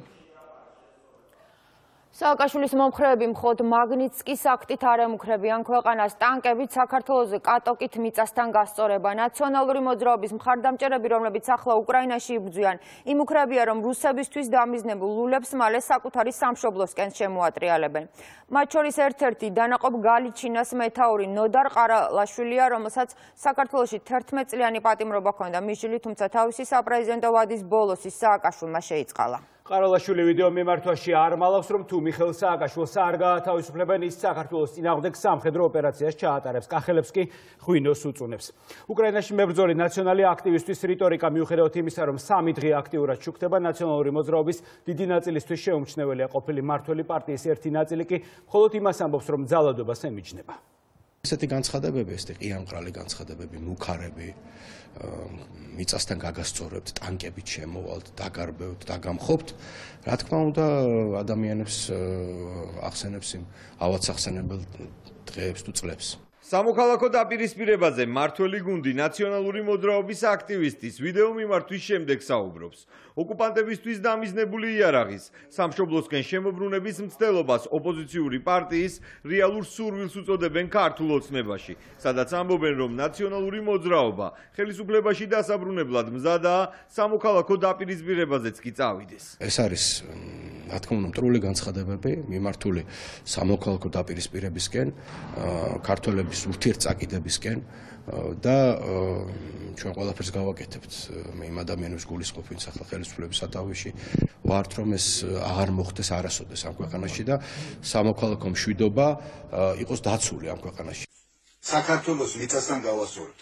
სააკაშვილის მომხრეები მხოლოდ მაგნიტსკის აქტით არ ემუქრებიან ქვეყანას. ტანკებით საქართველოზე კატოკით მიწასთან გასწორება. ნაციონალური მოძრაობის მხარდამჭერები, რომლებიც ახლა უკრაინაში იბრძვიან, იმუქრებიან, რომ რუსებისთვის დამიზნებულ ლულებს მალე საკუთარი სამშობლოსკენ შემოატრიალებენ. მათ შორის ერთ-ერთი დანაყოფ გალიჩინას მეთაური ნოდარ ყარალაშვილია, რომელსაც საქართველოში 11 წლიანი პატიმრობა ჰქონდა. მის შვილით, თუმცა თავისი საპრეზიდენტო ვადის ბოლოს ის სააკაშვილმა შეიწყალა. ყარალაშვილი ვიდეო მიმართვაში არ მალავს, რომ თუ მიხეილ სააკაშვილს არ გაათავისუფლებენ, ის საქართველოს წინააღმდეგ სამხედრო ოპერაციას ჩაატარებს, კახელებს კი ღვინოს უწუნებს. უკრაინაში მებრძოლი ნაციონალური აქტივისტვის რიტორიკა მიუხედავად იმისა, რომ 3 დღე აქტიურად შუქდება ნაციონალური მოძრაობის დიდი ნაწილისთვის შეუმჩნეველია ყოფილი მმართველი პარტიის ერთი ნაწილი კი მხოლოდ იმას ამბობს, რომ ძალადობას ემიჯნება. ესეთი განცხადებები, ესეთი ყიანყრალი განცხადებები, მუქარები, მიწასთან გაგასწორებთ, ტანკებით შემოვალთ, დაგარბევთ, დაგამხობთ, რა თქმა უნდა, ადამიანებს ახსენებს იმ ავადსახსენებელ დღეებს თუ წლებს. სამოქალაქო დაპირისპირებაზე მმართველი გუნდი ნაციონალური მოძრაობის აქტივისტის ვიდეო მიმართვის შემდეგ საუბრობს. ოკუპანტებისთვის დამიზნებული იარაღის, სამშობლოსკენ შემოbrunების მცდელობას ოპოზიციური პარტიის რეალურ სურვილს უწოდებენ ქართულ ოცნებაში, სადაც ამბობენ, რომ ნაციონალური მოძრაობა ხელისუფლებაში დასაბრუნებლად მზადაა, სამოქალაქო დაპირისპირებაზეც კი წავიდეს. ეს არის, რა თქმა უნდა, მტრული განცხადებები მიმართული სამოქალაქო დაპირისპირებისკენ, ქართველების ურთიერთწაკიდებისკენ და ჩვენ ყველაფერს გავაკეთებთ იმ ადამიანების გულისხმობ, ვინც ახლა ხელისუფლების სათავეში ვართ, რომ ეს აღარ მოხდეს არასოდეს ამ ქვეყანაში და სამოქალაქო მშვიდობა იყოს დაცული ამ ქვეყანაში. საქართველოს მიწასთან გავასწორებთ.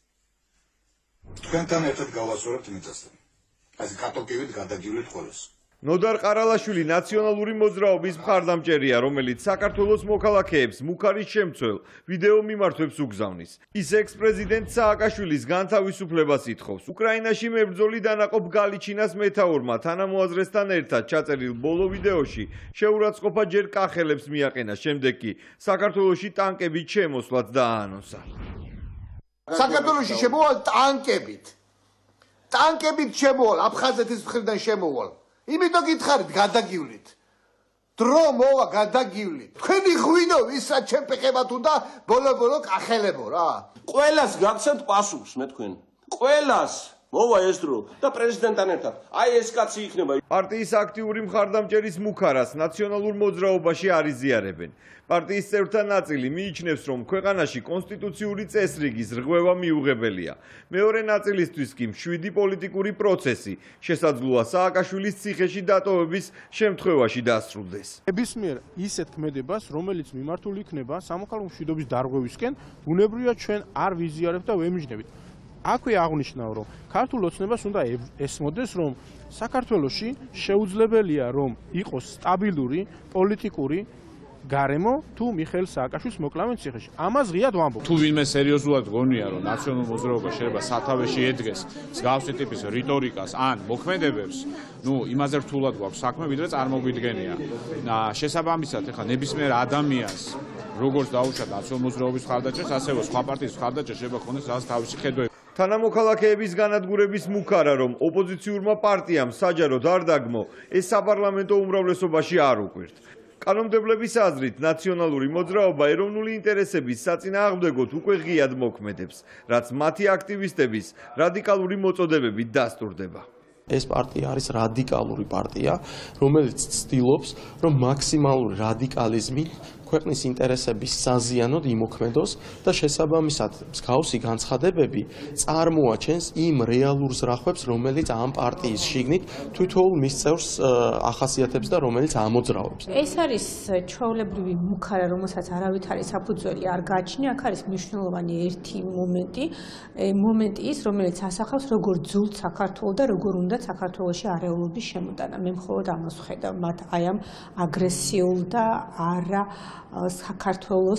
თქვენთან ერთად გავასწორებთ მიწასთან. ასე კატოკივით გადაგივლით ყველას. ნოდარ ყარალაშვილი ნაციონალური მოძრაობის მხარდამჭერია, რომელიც საქართველოს მოქალაქეებს მუქარის შემცველ ვიდეო მიმართვებს უგზავნის. ის ექს-პრეზიდენტ სააკაშვილის განთავისუფლებას ითხოვს. უკრაინაში მებრძოლი დანაყოფ გალიჩინას მეთაურმა თანამოაზრესთან ერთად ჩაწერილ ბოლო ვიდეოში შეურაცხყოფა ჯერ კახელებს მიაყენა, შემდეგ კი საქართველოში ტანკებით შემოსვლაც დააანონსა. საქართველოში შემოვალ ტანკებით. ტანკებით შემოვალ, აფხაზეთის მხრიდან შემოვალ. იმიტომ გითხარით გადაგივლით. დრო მოვა გადაგივლით. თქვენი ღვინო ვისა ჩემპეხებათ უნდა ბოლო კახელებო რა. ყველას გაგცემთ პასუხს მე თქვენ. ყველას მოვა ეს დრო და პრეზიდენტთან ერთად. აი ეს კაცი იქნება. პარტიის აქტიური მხარდამჭერის მუქარას ნაციონალურ მოძრაობაში არ იზიარებენ. პარტიის წევრთა ნაწილი მიიჩნევს, რომ ქვეყანაში კონსტიტუციური წესრიგის რღვევა მიუღებელია. მეორე ნაწილისთვის კი მშვიდი პოლიტიკური პროცესი შესაძლოა სააკაშვილის ციხეში დატოვების შემთხვევაში დასრულდეს. ნებისმიერ ისეთ ქმედებას, რომელიც მიმართული იქნება სამოქალაქო მშვიდობის დარღვევისკენ, ბუნებრივია ჩვენ არ ვიზიარებთ და ვემიჯნებით. აქვე აღნიშნავ, რომ ქართულ ოცნებას უნდა ესმოდეს, რომ საქართველოში შეუძლებელია, რომ იყოს სტაბილური პოლიტიკური გარემო თუ მიხეილ სააკაშვილის მოკლავენ ციხეში. ამას ღიად ვამბობ. თუ ვინმე სერიოზულად გონია, რომ ნაციონალურ მოძრაობა შეიძლება სათავეში ედგეს მსგავსი ტიპის რიტორიკას ან მოქმედებებს, იმაზე რთულად გვაქვს საქმე, ვიდრე წარმოგვიდგენია. შესაბამისად, ეხლა ნებისმიერ ადამიანს როგორც დაუშვათ ნაციონალურ მოძრაობის მხარდაჭერას, ასევე სხვა პარტიის მხარდაჭერა შეიძლება ქონდეს რაღაც თავისი ხედვები. თანამოქალაქეების განადგურების მუქარა, რომ ოპოზიციურმა პარტიამ საჯაროდ არ დაგმო, ეს საპარლამენტო უმრავლესობაში არ უკვირთ. კანონმდებლების აზრით, ნაციონალური მოძრაობა ეროვნული ინტერესების საწინააღმდეგოდ უკვე ღიად მოქმედებს, რაც მათი აქტივისტების რადიკალური მოწოდებებით დასტურდება. ეს პარტია არის რადიკალური პარტია, რომელიც ცდილობს, რომ მაქსიმალური რადიკალიზმი ქვეყნის ინტერესების საზიანოდ იმოქმედოს და შესაბამისად მსგავსი განცხადებები წარმოაჩენს იმ რეალურ ზრახვებს, რომელიც ამ პარტიის შიგნით თითოეულ მის წევრს ახასიათებს და რომელიც ამოძრავებს. ეს არის ჩვეულებრივი მუქარა, რომელსაც არავითარი საფუძველი არ გააჩნია. აქ არის მნიშვნელოვანი ერთი მომენტი ის, რომელიც ასახავს როგორ ძულთ საქართველოს და როგორ უნდა საქართველოში არეულობის შემოტანა. მე მხოლოდ ამას ვხედავ მათ აი ამ აგრესიულ და არა საქართველოს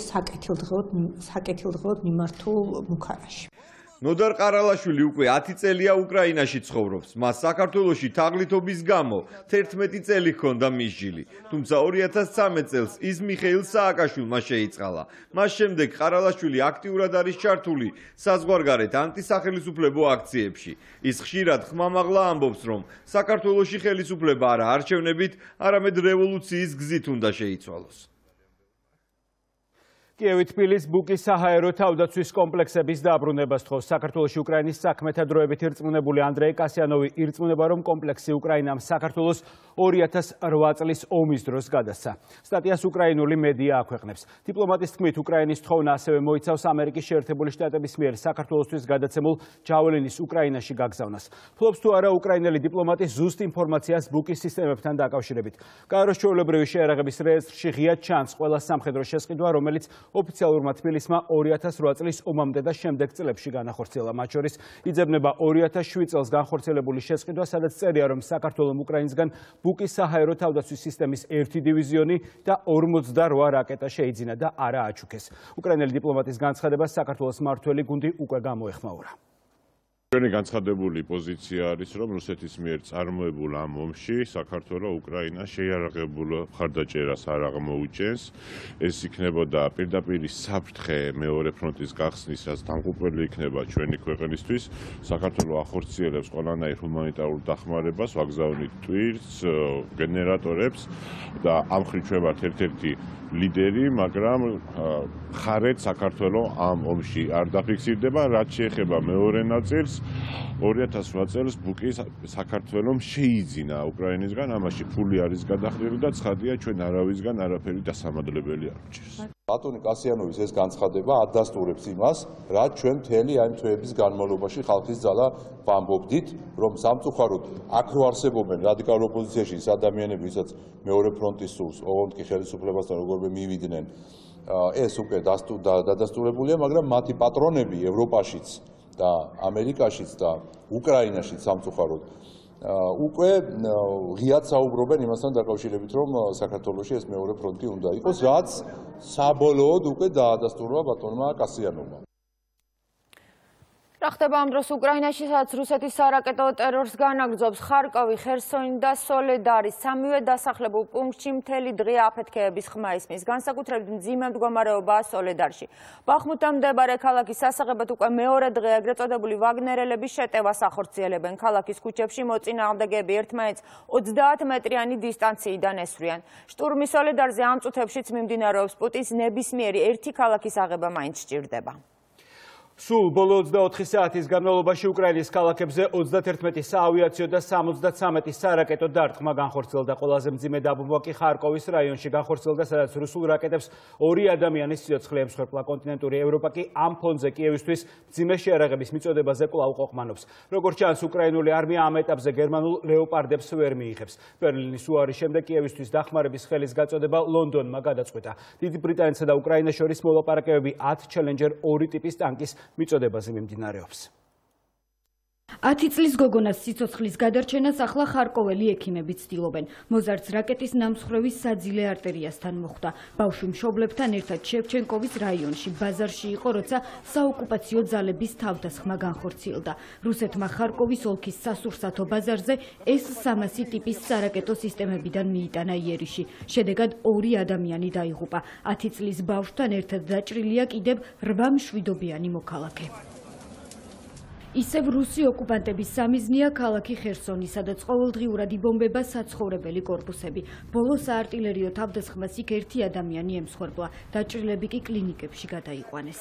საკეთილდღეოდ მიმართულ მუქარაში. ნოდარ ყარალაშვილი უკვე 10 წელია უკრაინაში ცხოვრობს. მას საქართველოში თაღლითობის გამო 11 წელი ჰქონდა მისჯილი. თუმცა 2013 წელს ის მიხეილ სააკაშვილმა შეიწყალა. მას შემდეგ ყარალაშვილი აქტიურად არის ჩართული საზღვარგარეთ ანტისახელისუფლებო აქციებში. ის ხშირად ხმამაღლა ამბობს, რომ საქართველოში ხელისუფლება არა არჩევნებით, არამედ რევოლუციის გზით უნდა შეიცვალოს. კიევი თბილის ბუკის საჰაერო თავდაცვის კომპლექსების დაბრუნებას თხოვს. საქართველოში უკრაინის საქმეთა დროებით ირწმუნებული ანდრეი კასიანოვი ირწმუნება, რომ კომპლექსი უკრაინამ საქართველოს 2008 წლის ომის დროს გადასცა. სტატიას უკრაინული მედია აქვეყნებს. დიპლომატის თქმით, უკრაინის თხოვნა ასევე მოიცავს ამერიკის შეერთებული შტატების მიერ საქართველოსთვის გადაცემულ ჯაველინის უკრაინაში გაგზავნას. ფლობს თუ არა უკრაინელი დიპლომატი ზუსტ ინფორმაციას ბუკის სისტემებთან დაკავშირებით. კაიროს ჩვეულებრივი შეიარაღების რეესტრში ღიად ჩანს ყველა სამხედრო შესყიდვა, რომელიც ოფიციალურმა თბილისმა 2008 წლის ომამდე და შემდეგ წლებში განახორციელა. მათ შორის იძებნება 2007 წელს განხორციელებული შესყიდვა, სადაც წერია, რომ საქართველოს უკრაინისგან ბუკის საჰაერო თავდაცვის სისტემის 1 დივიზიონი და 48 რაკეტა შეიძინა და არა აჩუქეს. უკრაინელი დიპლომატის განცხადებას საქართველოს მმართველი გუნდი უკვე გამოეხმაურა. ჩვენი განცხადებული პოზიცია არის, რომ რუსეთის მიერ წარმოებულ ამ ომში საქართველოს უკრაინას შეიარაღებულ მხარდაჭერას არ აღმოუჩენს. ეს იქნებოდა პირდაპირ საფრთხე მეორე ფრონტის გახსნის, რაც დამღუპველი იქნება ჩვენი ქვეყნისთვის. საქართველოს ახორციელებს ყველანაირ ჰუმანიტარულ დახმარებას, ვაგზავნით ტვირთს, გენერატორებს და ამ მხრივ ჩვენ ვართ ერთ-ერთი ლიდერი, მაგრამ ხარეთ საქართველოს ამ ომში არ დაფიქსირდება, რაც შეეხება მეორე ნაწილს. 2008 წელს ბუკი საქართველოს შეიძინა უკრაინისგან, ამაში ფული არის გადახდილი და ცხადია, ჩვენ არავისგან არაფერი დასამადლებელი არ გჭირს. ბატონი კასიანოვის ეს განცხადება ადასტურებს იმას, რაც ჩვენ მთელი ამ თვეების განმავლობაში ხალხის ძალა ვამბობდით, რომ სამწუხაროდ აქ რო არსებობენ რადიკალურ ოპოზიციაში ის ადამიანები, ვისაც მეორე ფრონტის სურს, ოღონდ კი ხელისუფლებასთან როგორმე მივიდნენ, ეს უკვე დადასტურებულია, მაგრამ მათი პატრონები ევროპაშიც და ამერიკაშიც და უკრაინაშიც სამწუხაროდ უკვე ღიად საუბრობენ იმასთან დაკავშირებით, რომ საქართველოში ეს მეორე ფრონტი უნდა იყოს, რაც საბოლოოდ უკვე დაადასტურა ბატონმა კასიანოვმა. რა ხდება ამ დროს უკრაინაში, სადაც რუსეთის სარაკეტო ტერორს განაგრძობს ხარკოვი, ხერსონი და სოლედარი. სამივე დასახლებულ პუნქტში მთელი დღე აფეთქეების ხმა ისმის. განსაკუთრებით მძიმე მდგომარეობაა სოლედარში. ბახმუტთან მდებარე ქალაქის სასახებად უკვე მეორე დღე ეგრეთ წოდებული ვაგნერელების შეტევას ახორციელებენ. ქალაქის ქუჩებში მოწინააღმდეგეები ერთმანეთს 30 მეტრიანი დისტანციიდან ესვრიან. შტურმი სოლედარზე ამ წუთებშიც მიმდინარეობს. პუტინის ნებისმიერი ერთი ქალაქის აღება მაინც სჭირდება. სულ ბოლო 24 საათის განმავლობაში უკრაინის ქალაქებზე 31 საავიაციო და 73 სარაკეტო დარტყმა განხორციელდა. ყველაზე მძიმე დაბომბვა კი ხარკოვის რაიონში განხორციელდა, სადაც რუსულ რაკეტებს 2 ადამიანის სიცოცხლე ემსხვერპლა. კონტინენტური ევროპა კი ამ ფონზე კიევისთვის მძიმე შეიარაღების მიწოდებაზე კვლავ ყოყმანობს. როგორც ჩანს, უკრაინული არმია ამ ეტაპზე გერმანულ ლეოპარდებს ვერ მიიღებს. ბერლინის უარის შემდეგ კიევისთვის დახმარების ხელის გაწოდება ლონდონმა გადაწყვიტა. დიდი ბრიტანეთსა და უკრაინას შორის მოლაპარაკებები 10 ჩელენჯერ 2 ტიპის ტანკის მიწოდებაზე მიმდინარეობს. 10 წლის გოგონას სიცოცხლის გადარჩენას ახლა ხარკოველი ექიმები ცდილობენ. მოზარდს რაკეტის ნამსხვრევის საძილე არტერიასთან მოხვდა. ბავშვი მშობლებთან ერთად შევჩენკოვის რაიონში ბაზარში იყო, როცა საოკუპაციო ძალების თავდასხმა განხორციელდა. რუსეთმა ხარკოვის ოლქის სასურსათო ბაზარზე S-300 ტიპის სარაკეტო სისტემებიდან მიიტანა იერიში. შედეგად 2 ადამიანი დაიღუპა. 10 წლის ბავშვთან ერთად დაჭრილია კიდევ 8 მშვიდობიანი მოქალაქე. ისევ რუსი ოკუპანტების სამიზნეა ქალაქი ხერსონი, სადაც ყოველდღიურად იბომბება საცხოვრებელი კორპუსები. ბოლო საარტილერიო თავდასხმას იქ 1 ადამიანი ემსხვერპლა. დაჭრილები კი კლინიკებში გადაიყვანეს.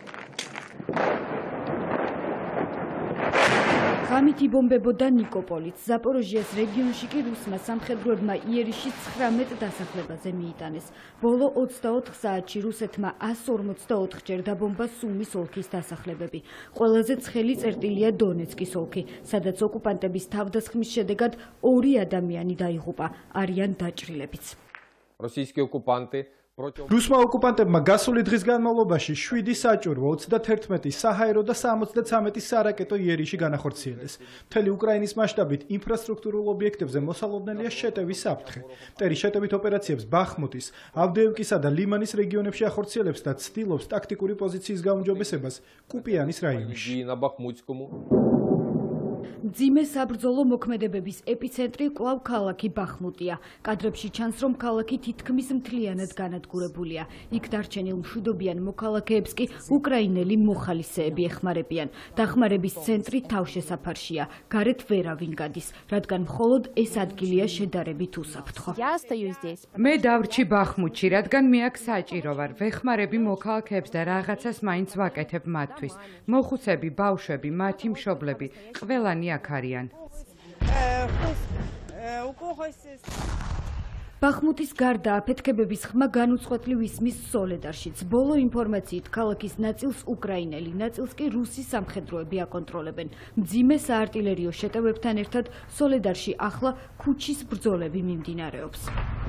ღამით იბომბებოდა ნიკოპოლიც. ზაპოროჟიას რეგიონში კი რუსმა სამხედროებმა იერიში 19 დასახლებაზე მიიტანეს. ბოლო 24 საათში რუსეთმა 144 ჯერ დაბომბა სუმის ოლქის დასახლებები. ყველაზე ცხელი წერტილია დონეცკის ოლქი, სადაც ოკუპანტების თავდასხმის შედეგად 2 ადამიანი დაიღუპა, არიან დაჭრილებიც. Российские оккупанты რუსმა ოკუპანტებმა გასული დღის განმავლობაში 7 საჭურვო, 31 საჰაერო და 73 სარაკეტო იერიში განახორციელეს. მთელი უკრაინის მასშტაბით ინფრასტრუქტურულ ობიექტებზე მოსალოდნელია შეტევის საფრთხე. მტერი შეტევით ოპერაციებს ბახმუტის, ავდეევკისა და ლიმანის რეგიონებში ახორციელებს და ცდილობს ტაქტიკური პოზიციის გაუმჯობესებას კუპიანის რაიონში. მძიმე საბრძოლო მოქმედებების ეპიცენტრი კვლავ ქალაქი ბახმუტია. კადრებში ჩანს, რომ ქალაქი თითქმის მთლიანად განადგურებულია. იქ დარჩენილ მშვიდობიან მოქალაქეებს კი უკრაინელი მოხალისეები ეხმარებიან. დახმარების ცენტრი თავშესაფარშია. გარეთ ვერავინ გადის, რადგან მხოლოდ ეს ადგილია შედარებით უსაფრთხო. მე დავრჩი ბახმუტში, რადგან მე აქ საჭირო ვარ. ვეხმარები მოქალაქეებს და რაღაცას მაინც ვაკეთებ მათთვის. მოხუცები, ბავშვები, მათი მშობლები, ყველანი აქ არიან. ბახმუტის გარდა აფეთქებების ხმა განუწყვეტლივ ისმის სოლედარშიც. ბოლო ინფორმაციით ქალაქის ნაწილს უკრაინელი, ნაწილს კი რუსი სამხედროები აკონტროლებენ. მძიმე საარტილერიო შეტევებთან ერთად სოლედარში ახლა ქუჩის ბრძოლები მიმდინარეობს.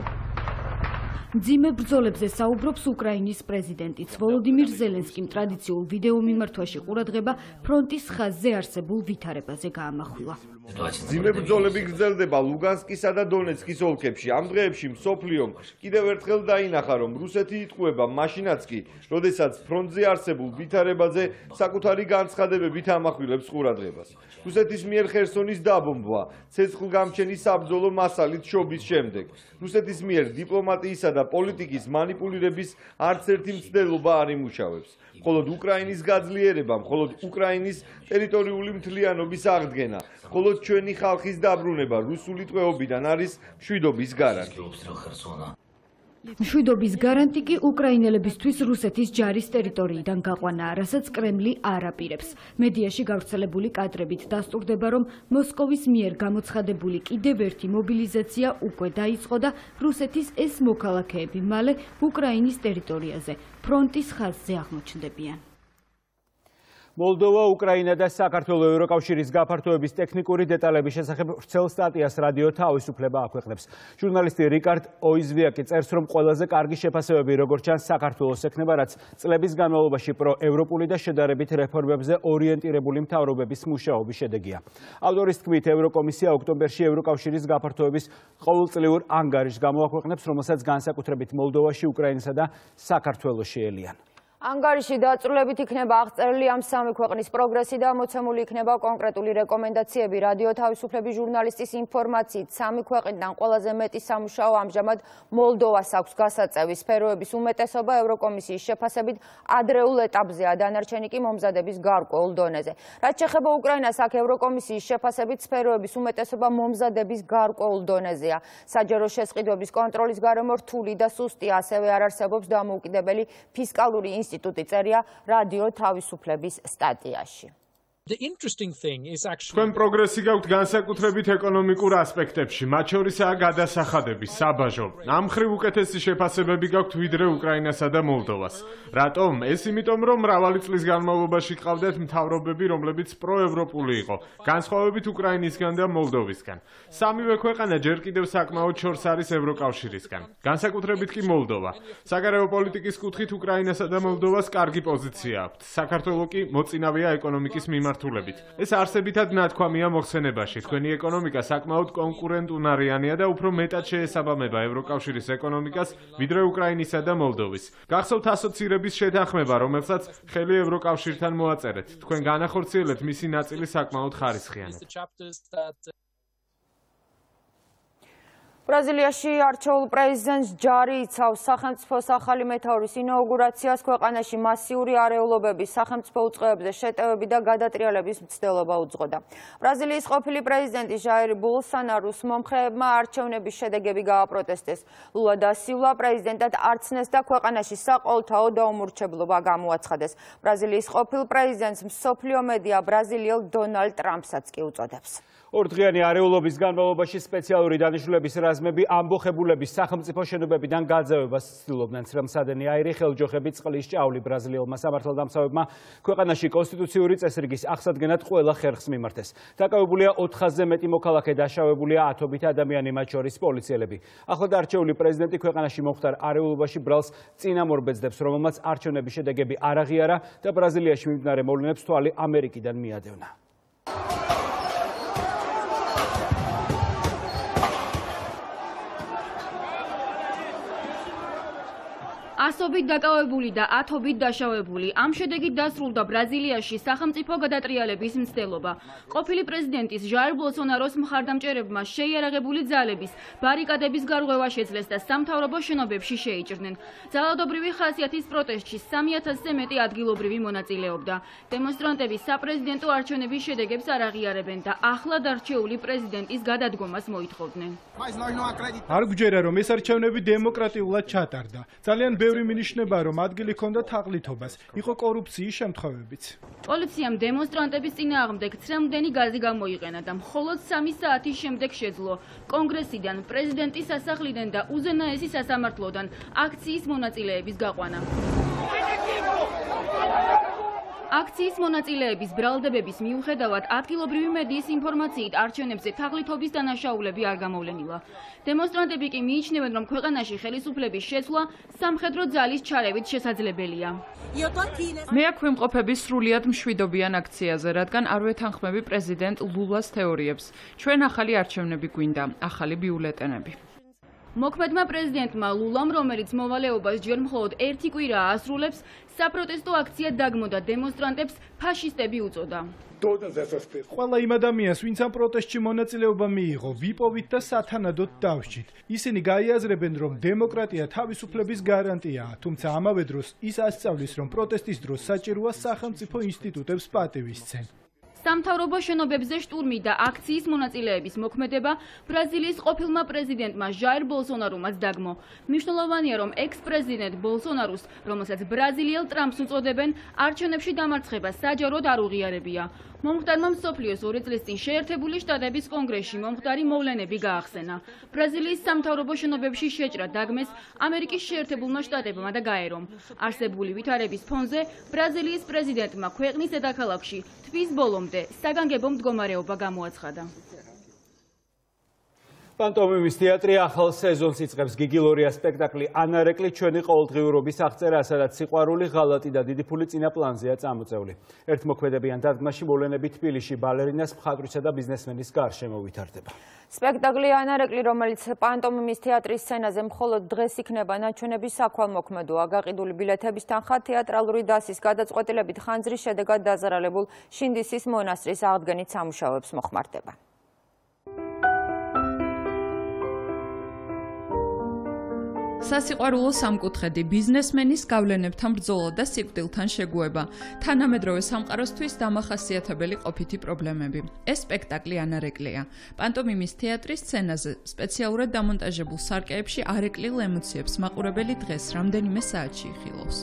მძიმე ბრძოლებზე საუბრობს უკრაინის პრეზიდენტიც. ვოლოდიმირ ზელენსკიმ ტრადიციულ ვიდეო მიმართვაში ყურადღება ფრონტის ხაზზე არსებულ ვითარებაზე გაამახვილა. მძიმე ბრძოლები გრძელდება ლუგანსკისა და დონეცკის ოლქებში. ამ დღეებში მსოფლიომ კიდევ ერთხელ დაინახა, რომ რუსეთი იტყუება მაშინაც კი, როდესაც ფრონტზე არსებულ ვითარებაზე საკუთარი განცხადებებით ამახვილებს ყურადღებას. რუსეთის მიერ ხერსონის დაბომბვა ცეცხლგამჩენის საბრძოლო მასალით შობის შემდეგ. რუსეთის მიერ დიპლომატიისა და პოლიტიკის მანიპულირების არც ერთი მცდელობა არ იმუშავებს. მხოლოდ უკრაინის გაძლიერება, მხოლოდ უკრაინის ტერიტორიული მთლიანობის აღდგენა, მხოლოდ ჩვენი ხალხის დაბრუნება რუსული ტყვეობიდან არის მშვიდობის გარანტი. მშვიდობის გარანტი კი უკრაინელებისთვის რუსეთის ჯარის ტერიტორიიდან გაყვანაა, რასაც კრემლი არ აპირებს. მედიაში გავრცელებული კადრებით დასტურდება, რომ მოსკოვის მიერ გამოცხადებული კიდევ ერთი მობილიზაცია უკვე დაიწყო და რუსეთის ეს მოქალაქეები მალე უკრაინის ტერიტორიაზე, ფრონტის ხაზზე აღმოჩნდებიან. მოლდოვა, უკრაინა და საქართველოს ევროკავშირის გაფართოების ტექნიკური დეტალების შესახებ ვრცელ სტატიას რადიო თავისუფლება აქვეყნებს. ჟურნალისტი რიკარდ ოიზვიაკი წერს, რომ ყველაზე კარგი შეფასებები როგორც ჩანს საქართველოს ექნება, რაც წლების განმავლობაში პროევროპული და შედარებით რეფორმებზე ორიენტირებული მთავრობების მუშაობის შედეგია. ავტორის თქმით, ევროკომისია ოქტომბერში ევროკავშირის გაფართოების ყოველწლიურ ანგარიშს გამოაქვეყნებს, რომელსაც განსაკუთრებით მოლდოვაში, უკრაინასა და საქართველოს შეელიან. ანგარიში დაწვრილებით იქნება აღწერილი ამ სამი ქვეყნის პროგრესი და მოცემული იქნება კონკრეტული რეკომენდაციები. რადიო თავისუფლების ჟურნალისტის ინფორმაციით, სამი ქვეყნიდან ყველაზე მეტი სამუშაო ამჟამად მოლდოვას აქვს გასაწევი. სფეროების უმეტესობა ევროკომისიის შეფასებით ადრეულ ეტაპზეა, დანარჩენი კი მომზადების გარკვეულ დონეზე. რაც შეეხება უკრაინას, აქ ევროკომისიის შეფასებით სფეროების უმეტესობა მომზადების გარკვეულ დონეზეა. საჯარო შესყიდვების კონტროლის გარემო რთული და სუსტია, ასევე არ არსებობს დამოუკიდებელი ფისკალური ინსტიტუტი. წერია რადიო თავისუფლების სტატიაში. თქვენ პროგრესი გაქვთ განსაკუთრებით ეკონომიკურ ასპექტებში, მათ შორისაა გადასახადები, საბაჟო. ამ მხრივ უკეთესი შეფასებები გაქვთ ვიდრე უკრაინასა და მოლდოვას. რატომ? ეს იმიტომ, რომ მრავალი წლის განმავლობაში ყავდათ მთავრობები, რომლებიც პროევროპული იყო, განსხვავებით უკრაინისგან და მოლდოვისგან. სამივე ქვეყანა ჯერ კიდევ საკმაოდ შორს არის ევროკავშირისგან. განსაკუთრებით კი მოლდოვა. საგარეო პოლიტიკის კუთხით უკრაინასა და მოლდოვას კარგი პოზიცია აქვთ. საქართველო კი მოწინავეა ეკონომიკის მიმართ. ეს არსებითად ნათქვამია მოხსენებაში. თქვენი ეკონომიკა საკმაოდ კონკურენტუნარიანია და უფრო მეტად შეესაბამება ევროკავშირის ეკონომიკას, ვიდრე უკრაინისა და მოლდოვის. გახსოვთ ასოცირების შეთანხმება, რომელსაც ხელი ევროკავშირთან მოაწერეთ. თქვენ განახორციელეთ მისი ნაწილი საკმაოდ ხარისხიანად. ბრაზილიაში არჩეულ პრეზიდენტს ჯარი იცავს სახელმწიფოს ახალი მეთაურის ინაუგურაციას. ქვეყანაში მასიური არეულობების, სახელმწიფო უწყებებზე შეტევები და გადატრიალების მცდელობა უძღოდა. ბრაზილიის ყოფილი პრეზიდენტი ჟაირ ბოლსონაროს მომხრეებმა არჩევნების შედეგები გააპროტესტეს. ლულა და სილვა პრეზიდენტად არ ცნეს და ქვეყანაში საყოველთაო დაუმორჩებლობა გამოაცხადეს. ბრაზილიის ყოფილ პრეზიდენტს მსოფლიო მედია ბრაზილიელ დონალდ ტრამპსაც კი უწოდებს. ორდღიანი არეულობის განმავლობაში სპეციალური დანიშნულების რაზმები ამბოხებულების სახელმწიფო შენობებიდან გაძევებას ცდილობდნენ. ცრემლსადენი აირი, ხელჯოხები, წყლის ჭავლი ბრაზილიელმა სამართალდამცავებმა ქვეყანაში კონსტიტუციური წესრიგის აღსადგენად ყველა ხერხს მიმართეს. დაკავებულია 400-ზე მეტი მოქალაქე, დაშავებულია ათობით ადამიანი, მათ შორის პოლიციელები. ახლად არჩეული პრეზიდენტი ქვეყანაში მომხდარ არეულობაში ბრალს წინამორბედს, რომელმაც არჩევნების შედეგები არ აღიარა და ბრაზილიაში მიმდინარე მოვლენებს თვალი ამერიკიდან მიადევნა. 100-ობით დაკავებული და 10-ობით დაშავებული. ამ შედეგით დასრულდა ბრაზილიაში სახელმწიფო გადატრიალების მცდელობა. ყოფილი პრეზიდენტის ჟაირ ბოლსონაროს მხარდამჭერებმა შეიარაღებული ძალების ბარიკადების გარღვევა შეძლეს და სამთავრობო შენობებში შეიჭრნენ. ძალადობრივი ხასიათის პროტესტში 3000-ზე მეტი ადგილობრივი მონაწილეობდა. დემონსტრანტები საპრეზიდენტო არჩევნების შედეგებს არ აღიარებენ და ახლად არჩეული პრეზიდენტის გადადგომას მოითხოვდნენ. არ გვჯერა რომ ეს არჩევნები დემოკრატიულად ჩატარდა. ძალიან ბევრი მინიშნება რომ ადგილი ჰქონდა თაღლითობას, იყო კორუფციის შემთხვევებიც. პოლიციამ დემონსტრანტების წინააღმდეგ ცრემლდენი გაზი გამოიყენა და მხოლოდ 3 საათის შემდეგ შეძლო კონგრესიდან, პრეზიდენტის სასახლიდან და უზენაესი სასამართლოდან აქციის მონაწილეების გაყვანა. აქციის მონაწილეების ბრალდებების მიუხედავად ადგილობრივი მედიის ინფორმაციით არჩევნებზე თაღლითობის დანაშაულები არ გამოვლენილა. დემონსტრანტები კი მიიჩნევენ, რომ ქვეყანაში ხელისუფლების შეცვლა სამხედრო ძალის ჩარევით შესაძლებელია. მე აქ ვიმყოფები სრულიად მშვიდობიან აქციაზე, რადგან არ ვეთანხმები პრეზიდენტ ლულას თეორიებს. ჩვენ ახალი არჩევნები გვინდა, ახალი ბიულეტენები. მოქმედმა პრეზიდენტმა ლულამ, რომელიც მოვალეობას ჯერ მხოლოდ 1 კვირა ასრულებს, საპროტესტო აქცია დაგმო და დემონსტრანტებს ფაშისტები უწოდა. ყველა იმ ადამიანს, ვინც ამ პროტესტში მონაწილეობა მიიღო, ვიპოვით და სათანადოდ დავსჯით. ისინი გაიაზრებენ, რომ დემოკრატია თავისუფლების გარანტიაა, თუმცა ამავე დროს ის ასწავლის, რომ პროტესტის დროს საჭიროა სახელმწიფო ინსტიტუტებს პატივისცენ. სამთავრობო შენობებზე შტურმი და აქციის მონაწილეების მოქმედება ბრაზილიის ყოფილმა პრეზიდენტმა ჟაირ ბოლსონარომაც დაგმო. მნიშვნელოვანია, რომ ექს-პრეზიდენტ ბოლსონაროს, რომელსაც ბრაზილიელ ტრამპს უწოდებენ, არჩევნებში დამარცხება საჯაროდ არ უღიარებია. მომხდარმა მსოფლიოს 2 წლის წინ შეერთებული შტატების კონგრესში მომხდარი მოვლენები გაახსენა. ბრაზილიის სამთავრობო შენობებში შეჭრა დაგმეს ამერიკის შეერთებულმა შტატებმა და გაერომ. არსებული ვითარების ფონზე ბრაზილიის პრეზიდენტმა ქვეყნის დედაქალაქში თვის ბოლომდე საგანგებო მდგომარეობა გამოაცხადა. პანტომიმის თეატრი ახალ სეზონს იწყებს. გიგი ლორიას სპექტაკლი ანარეკლი ჩვენი ყოველდღიურობის აღწერა, სადაც სიყვარული, ღალატი და დიდი ფული წინა პლანზეა წამოწეული. ერთ მოქმედებიან დადგმაში მოვლენები თბილისში ბალერინას, მხატვრისა და ბიზნესმენის გარშემო ვითარდება. სპექტაკლი ანარეკლი, რომელიც პანტომიმის თეატრის სცენაზე მხოლოდ დღეს იქნება ნაჩვენების საქველმოქმედოა. გაყიდული ბილეთების თანხა თეატრალური დასის გადაწყვეტილებით ხანძრის შედეგად დაზარალებულ შინდისის მონასტრის აღდგენით სამუშაოებს მოხმარდება. სასიყვარულო სამკუთხედი, ბიზნესმენის გავლენებთან ბრძოლა და სიკვდილთან შეგუება, თანამედროვე სამყაროსთვის დამახასიათებელი ყოფითი პრობლემები. ეს სპექტაკლი ანარეკლია. პანტომიმის თეატრის სცენაზე სპეციალურად დამონტაჟებულ სარკეებშიარეკლილ ემოციებს მაყურებელი დღეს რამდენიმე საათში იხილავს.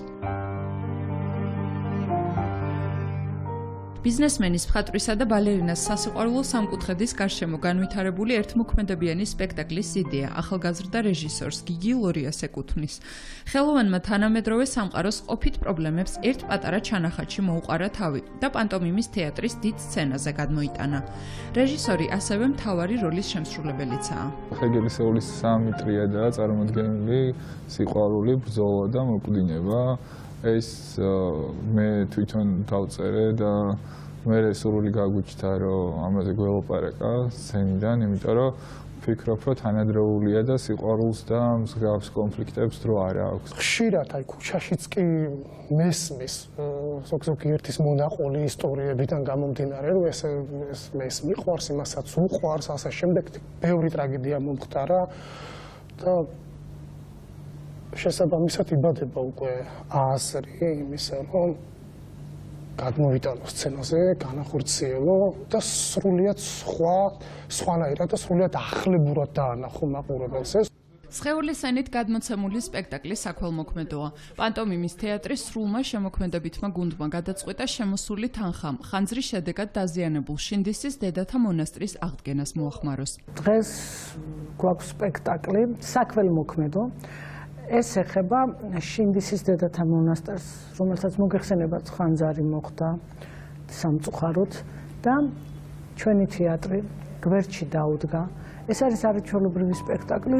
ბიზნესმენის, მხატვრისა და ბალერინას სასიყვარულო სამკუთხედის გარშემო განვითარებული ერთმოქმედებიანი სპექტაკლის იდეა ახალგაზრდა რეჟისორს გიგი ლორიას ეკუთვნის. ხელოვანმა თანამედროვე სამყაროს ყოფით პრობლემებს ერთ პატარა ჩანახატში მოუყარა თავი და პანტომიმის თეატრის დიდ სცენაზე გადმოიტანა. რეჟისორი ასევე მთავარი როლის შემსრულებელიცაა. ხეგელისეულის 3 ტრიადაა წარმოდგენილი: სიყვარული, ბრძოლა და მოკვდინება. ეს მე თვითონ დავწერე და მე სურვილი გაგვიჩნდა, რომ ამაზე გველაპარაკა სცენიდან, იმიტომ რომ ვფიქრობ, რომ თანადროულია და სიყვარულს და მსგავს კონფლიქტებს დრო არ აქვს. ხშირად აი ქუჩაშიც კი მესმის ზოგიერთის მონაყოლი ისტორიებიდან გამომდინარე, რომ ეს მიყვარს, იმასაც უყვარს, ასე შემდეგ ბევრი ტრაგედია მომხდარა და შესაბამისად იბადება უკვე აზრი იმისა, რომ გადმოვიტანო სცენაზე, განახორციელო და სრულიად სხვანაირად და სრულიად ახლებურად დაანახო მაყურებელს ეს. სხეულის ენით გადმოცემული სპექტაკლი საქველმოქმედოა. პანტომიმის თეატრის სრულმა შემოქმედებითმა გუნდმა გადაწყვიტა შემოსული თანხა ხანძრის შედეგად დაზიანებულ შინდისის დედათა მონასტრის აღდგენას მოახმაროს. დღეს გვაქვს სპექტაკლი საქველმოქმედო. ეს ეხება შინდისის დედათა მონასტერს, რომელსაც მოგეხსენებათ ხანძარი მოხდა სამწუხაროდ და ჩვენი თეატრი გვერდში დაუდგა. ეს არის არაჩვეულებრივი სპექტაკლი.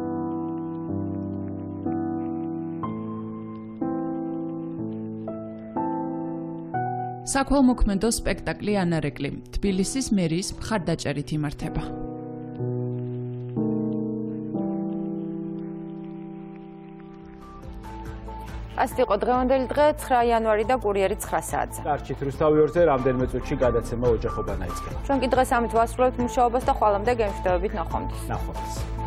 საქველმოქმედო სპექტაკლი ანარეკლი თბილისის მერიის მხარდაჭერით იმართება. ასეთ იყო დღევანდელი დღე 9 იანვარი და კურიერი 9 საათზე. დარჩით რუსთავი ორზე რამდენიმე წუთში გადაცემა ოჯახობანა იწყება. ჩვენ კი დღეს ამით ვასრულებთ მუშაობას და ხვალამდე გემშვიდობებით ნახვამდის. ნახვამდის.